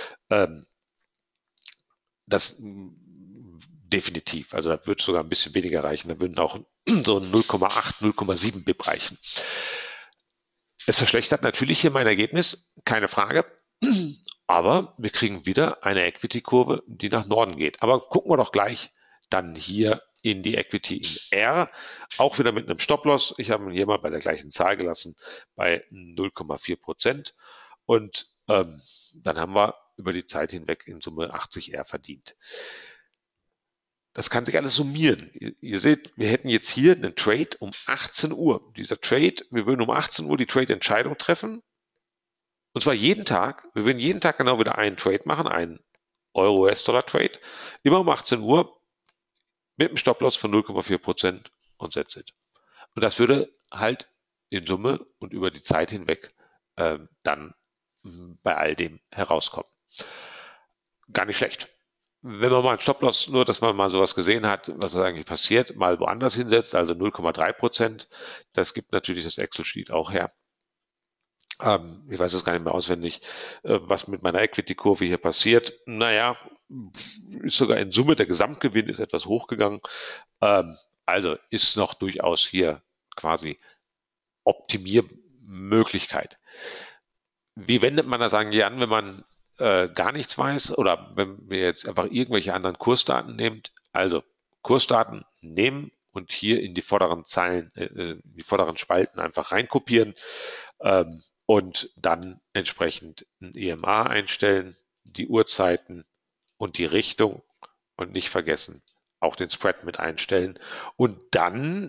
Das definitiv. Also da wird sogar ein bisschen weniger reichen. Da würden auch so 0,8, 0,7 BIP reichen. Es verschlechtert natürlich hier mein Ergebnis, keine Frage. Aber wir kriegen wieder eine Equity-Kurve, die nach Norden geht. Aber gucken wir doch gleich dann hier in die Equity in R, auch wieder mit einem Stop-Loss. Ich habe ihn hier mal bei der gleichen Zahl gelassen, bei 0,4%. Und dann haben wir über die Zeit hinweg in Summe 80 R verdient. Das kann sich alles summieren. Ihr seht, wir hätten jetzt hier einen Trade um 18 Uhr. Dieser Trade, wir würden um 18 Uhr die Trade-Entscheidung treffen. Und zwar jeden Tag. Wir würden jeden Tag genau wieder einen Trade machen, einen Euro-US-Dollar-Trade. Immer um 18 Uhr mit einem Stop-Loss von 0,4% und that's it. Und das würde halt in Summe und über die Zeit hinweg dann bei all dem herauskommen. Gar nicht schlecht. Wenn man mal einen Stop-Loss, nur dass man mal sowas gesehen hat, was da eigentlich passiert, mal woanders hinsetzt, also 0,3%, das gibt natürlich das Excel-Sheet auch her. Ich weiß es gar nicht mehr auswendig, was mit meiner Equity-Kurve hier passiert. Naja, ist sogar in Summe, der Gesamtgewinn ist etwas hochgegangen. Also ist noch durchaus hier quasi Optimiermöglichkeit. Wie wendet man das eigentlich an, wenn man gar nichts weiß oder wenn wir jetzt einfach irgendwelche anderen Kursdaten nehmt? Also Kursdaten nehmen und hier in die vorderen Zeilen, die vorderen Spalten einfach reinkopieren und dann entsprechend ein EMA einstellen, die Uhrzeiten und die Richtung und nicht vergessen, auch den Spread mit einstellen und dann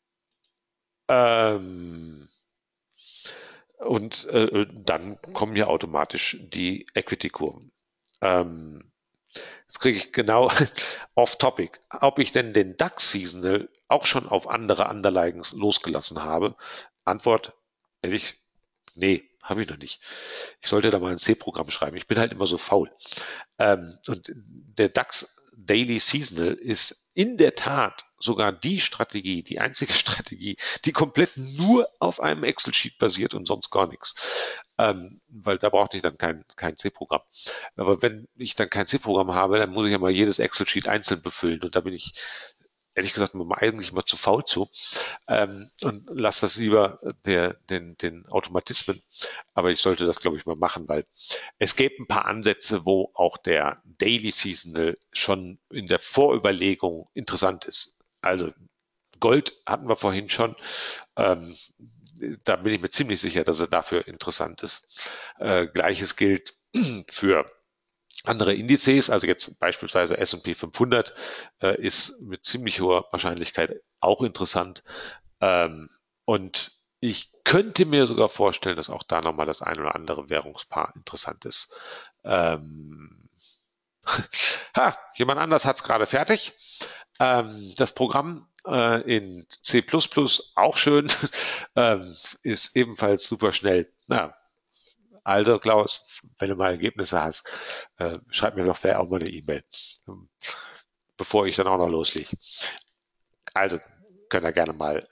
dann kommen hier automatisch die Equity-Kurven. Jetzt kriege ich genau off-topic, ob ich denn den DAX-Seasonal auch schon auf andere Underlyings losgelassen habe. Antwort, ehrlich, nee, habe ich noch nicht. Ich sollte da mal ein C-Programm schreiben. Ich bin halt immer so faul. Und der DAX Daily Seasonal ist in der Tat sogar die Strategie, die einzige Strategie, die komplett nur auf einem Excel-Sheet basiert und sonst gar nichts. Weil da brauchte ich dann kein C-Programm. Aber wenn ich dann kein C-Programm habe, dann muss ich ja mal jedes Excel-Sheet einzeln befüllen. Und da bin ich ehrlich gesagt eigentlich mal zu faul zu und lasse das lieber den Automatismen. Aber ich sollte das, glaube ich, mal machen, weil es gäbe ein paar Ansätze, wo auch der Daily Seasonal schon in der Vorüberlegung interessant ist. Also Gold hatten wir vorhin schon. Ähm, Da bin ich mir ziemlich sicher, dass er dafür interessant ist. Gleiches gilt für andere Indizes, also jetzt beispielsweise S&P 500 ist mit ziemlich hoher Wahrscheinlichkeit auch interessant. Und ich könnte mir sogar vorstellen, dass auch da nochmal das ein oder andere Währungspaar interessant ist. Ähm, Jemand anders hat es gerade fertig. Das Programm in C++, auch schön, ist ebenfalls super schnell. Na, also Klaus, wenn du mal Ergebnisse hast, schreib mir doch vielleicht auch mal eine E-Mail, bevor ich dann auch noch loslege. Also könnt ihr gerne mal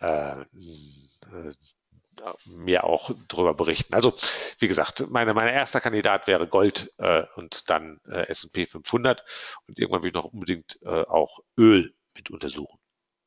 mir auch darüber berichten. Also wie gesagt, mein erster Kandidat wäre Gold und dann S&P 500 und irgendwann will ich noch unbedingt auch Öl mit untersuchen.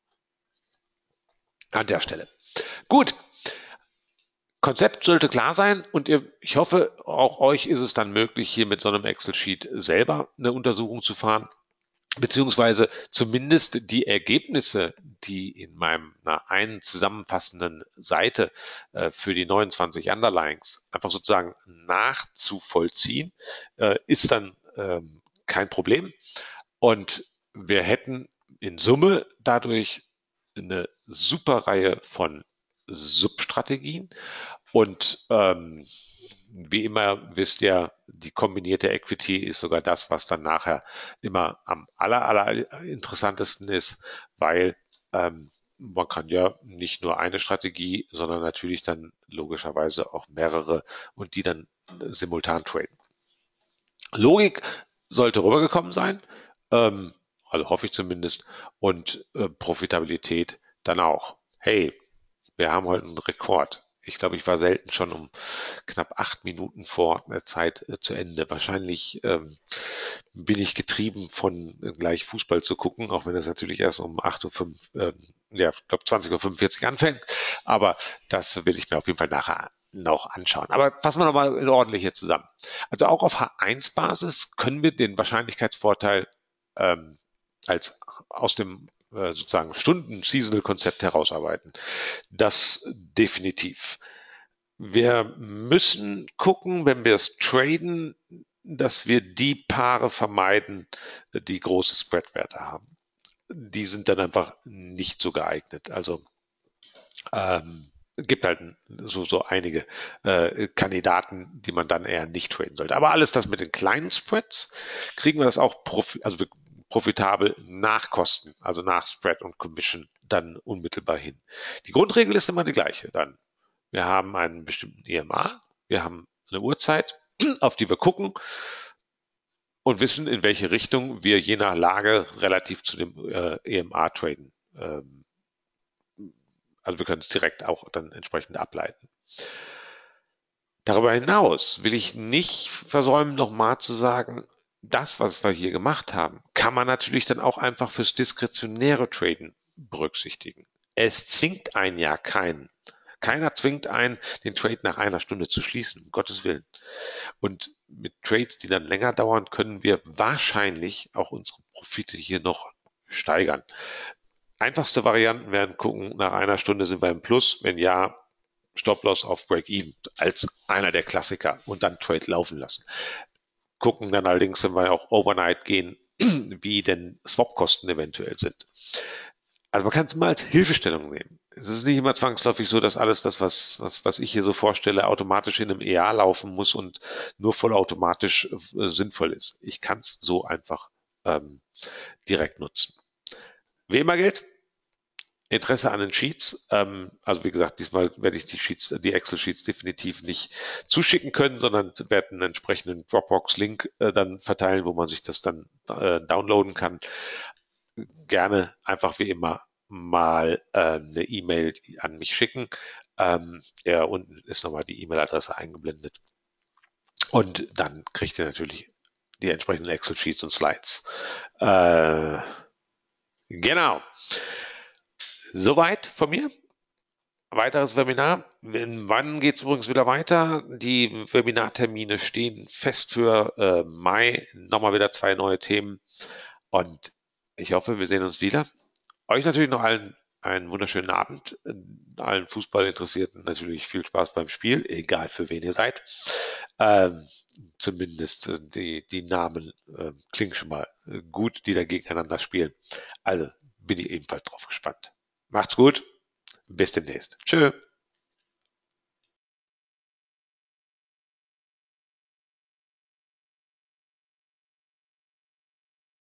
An der Stelle. Gut, Konzept sollte klar sein und ich hoffe, auch euch ist es dann möglich, hier mit so einem Excel-Sheet selber eine Untersuchung zu fahren, beziehungsweise zumindest die Ergebnisse, die in meiner einen zusammenfassenden Seite für die 29 Underlyings einfach sozusagen nachzuvollziehen, ist dann kein Problem. Und wir hätten in Summe dadurch eine super Reihe von Substrategien und wie immer wisst ihr, die kombinierte Equity ist sogar das, was dann nachher immer am aller interessantesten ist, weil man kann ja nicht nur eine Strategie, sondern natürlich dann logischerweise auch mehrere und die dann simultan traden. Logik sollte rübergekommen sein, also hoffe ich zumindest, und Profitabilität dann auch. Hey, wir haben heute einen Rekord. Ich glaube, ich war selten schon um knapp 8 Minuten vor der Zeit zu Ende. Wahrscheinlich bin ich getrieben von gleich Fußball zu gucken, auch wenn das natürlich erst um 8:05 Uhr, ja, ich glaube 20:45 Uhr anfängt. Aber das will ich mir auf jeden Fall nachher noch anschauen. Aber fassen wir nochmal ordentlich hier zusammen. Also auch auf H1-Basis können wir den Wahrscheinlichkeitsvorteil ähm, als aus dem sozusagen Stunden-Seasonal-Konzept herausarbeiten. Das definitiv. Wir müssen gucken, wenn wir es traden, dass wir die Paare vermeiden, die große Spreadwerte haben. Die sind dann einfach nicht so geeignet. Also gibt halt so einige Kandidaten, die man dann eher nicht traden sollte. Aber alles das mit den kleinen Spreads, kriegen wir das auch profitabel nach Kosten, also nach Spread und Commission dann unmittelbar hin. Die Grundregel ist immer die gleiche dann. Wir haben einen bestimmten EMA, wir haben eine Uhrzeit, auf die wir gucken und wissen, in welche Richtung wir je nach Lage relativ zu dem EMA traden. Also wir können es direkt auch dann entsprechend ableiten. Darüber hinaus will ich nicht versäumen, nochmal zu sagen, das, was wir hier gemacht haben, kann man natürlich dann auch einfach fürs diskretionäre Traden berücksichtigen. Es zwingt einen ja keinen. Keiner zwingt einen, den Trade nach einer Stunde zu schließen, um Gottes Willen. Und mit Trades, die dann länger dauern, können wir wahrscheinlich auch unsere Profite hier noch steigern. Einfachste Varianten wären gucken, nach einer Stunde sind wir im Plus, wenn ja, Stop-Loss auf Break-Even als einer der Klassiker und dann Trade laufen lassen. Gucken dann allerdings, wenn wir auch Overnight gehen, wie denn Swap-Kosten eventuell sind. Also man kann es mal als Hilfestellung nehmen. Es ist nicht immer zwangsläufig so, dass alles das, was ich hier so vorstelle, automatisch in einem EA laufen muss und nur vollautomatisch sinnvoll ist. Ich kann es so einfach direkt nutzen. Wie immer gilt, Interesse an den Sheets. Also wie gesagt, diesmal werde ich die Excel-Sheets definitiv nicht zuschicken können, sondern werde einen entsprechenden Dropbox-Link dann verteilen, wo man sich das dann downloaden kann. gerne einfach wie immer mal eine E-Mail an mich schicken. Ja, unten ist nochmal die E-Mail-Adresse eingeblendet. Und dann kriegt ihr natürlich die entsprechenden Excel-Sheets und Slides. Äh, genau. Soweit von mir. Weiteres Webinar. Wann geht es übrigens wieder weiter? Die Webinartermine stehen fest für Mai. Nochmal wieder 2 neue Themen. Und ich hoffe, wir sehen uns wieder. Euch natürlich noch allen einen wunderschönen Abend. Allen Fußballinteressierten natürlich viel Spaß beim Spiel, egal für wen ihr seid. Ähm, zumindest die Namen klingen schon mal gut, die da gegeneinander spielen. Also bin ich ebenfalls drauf gespannt. Macht's gut. Bis demnächst. Tschö.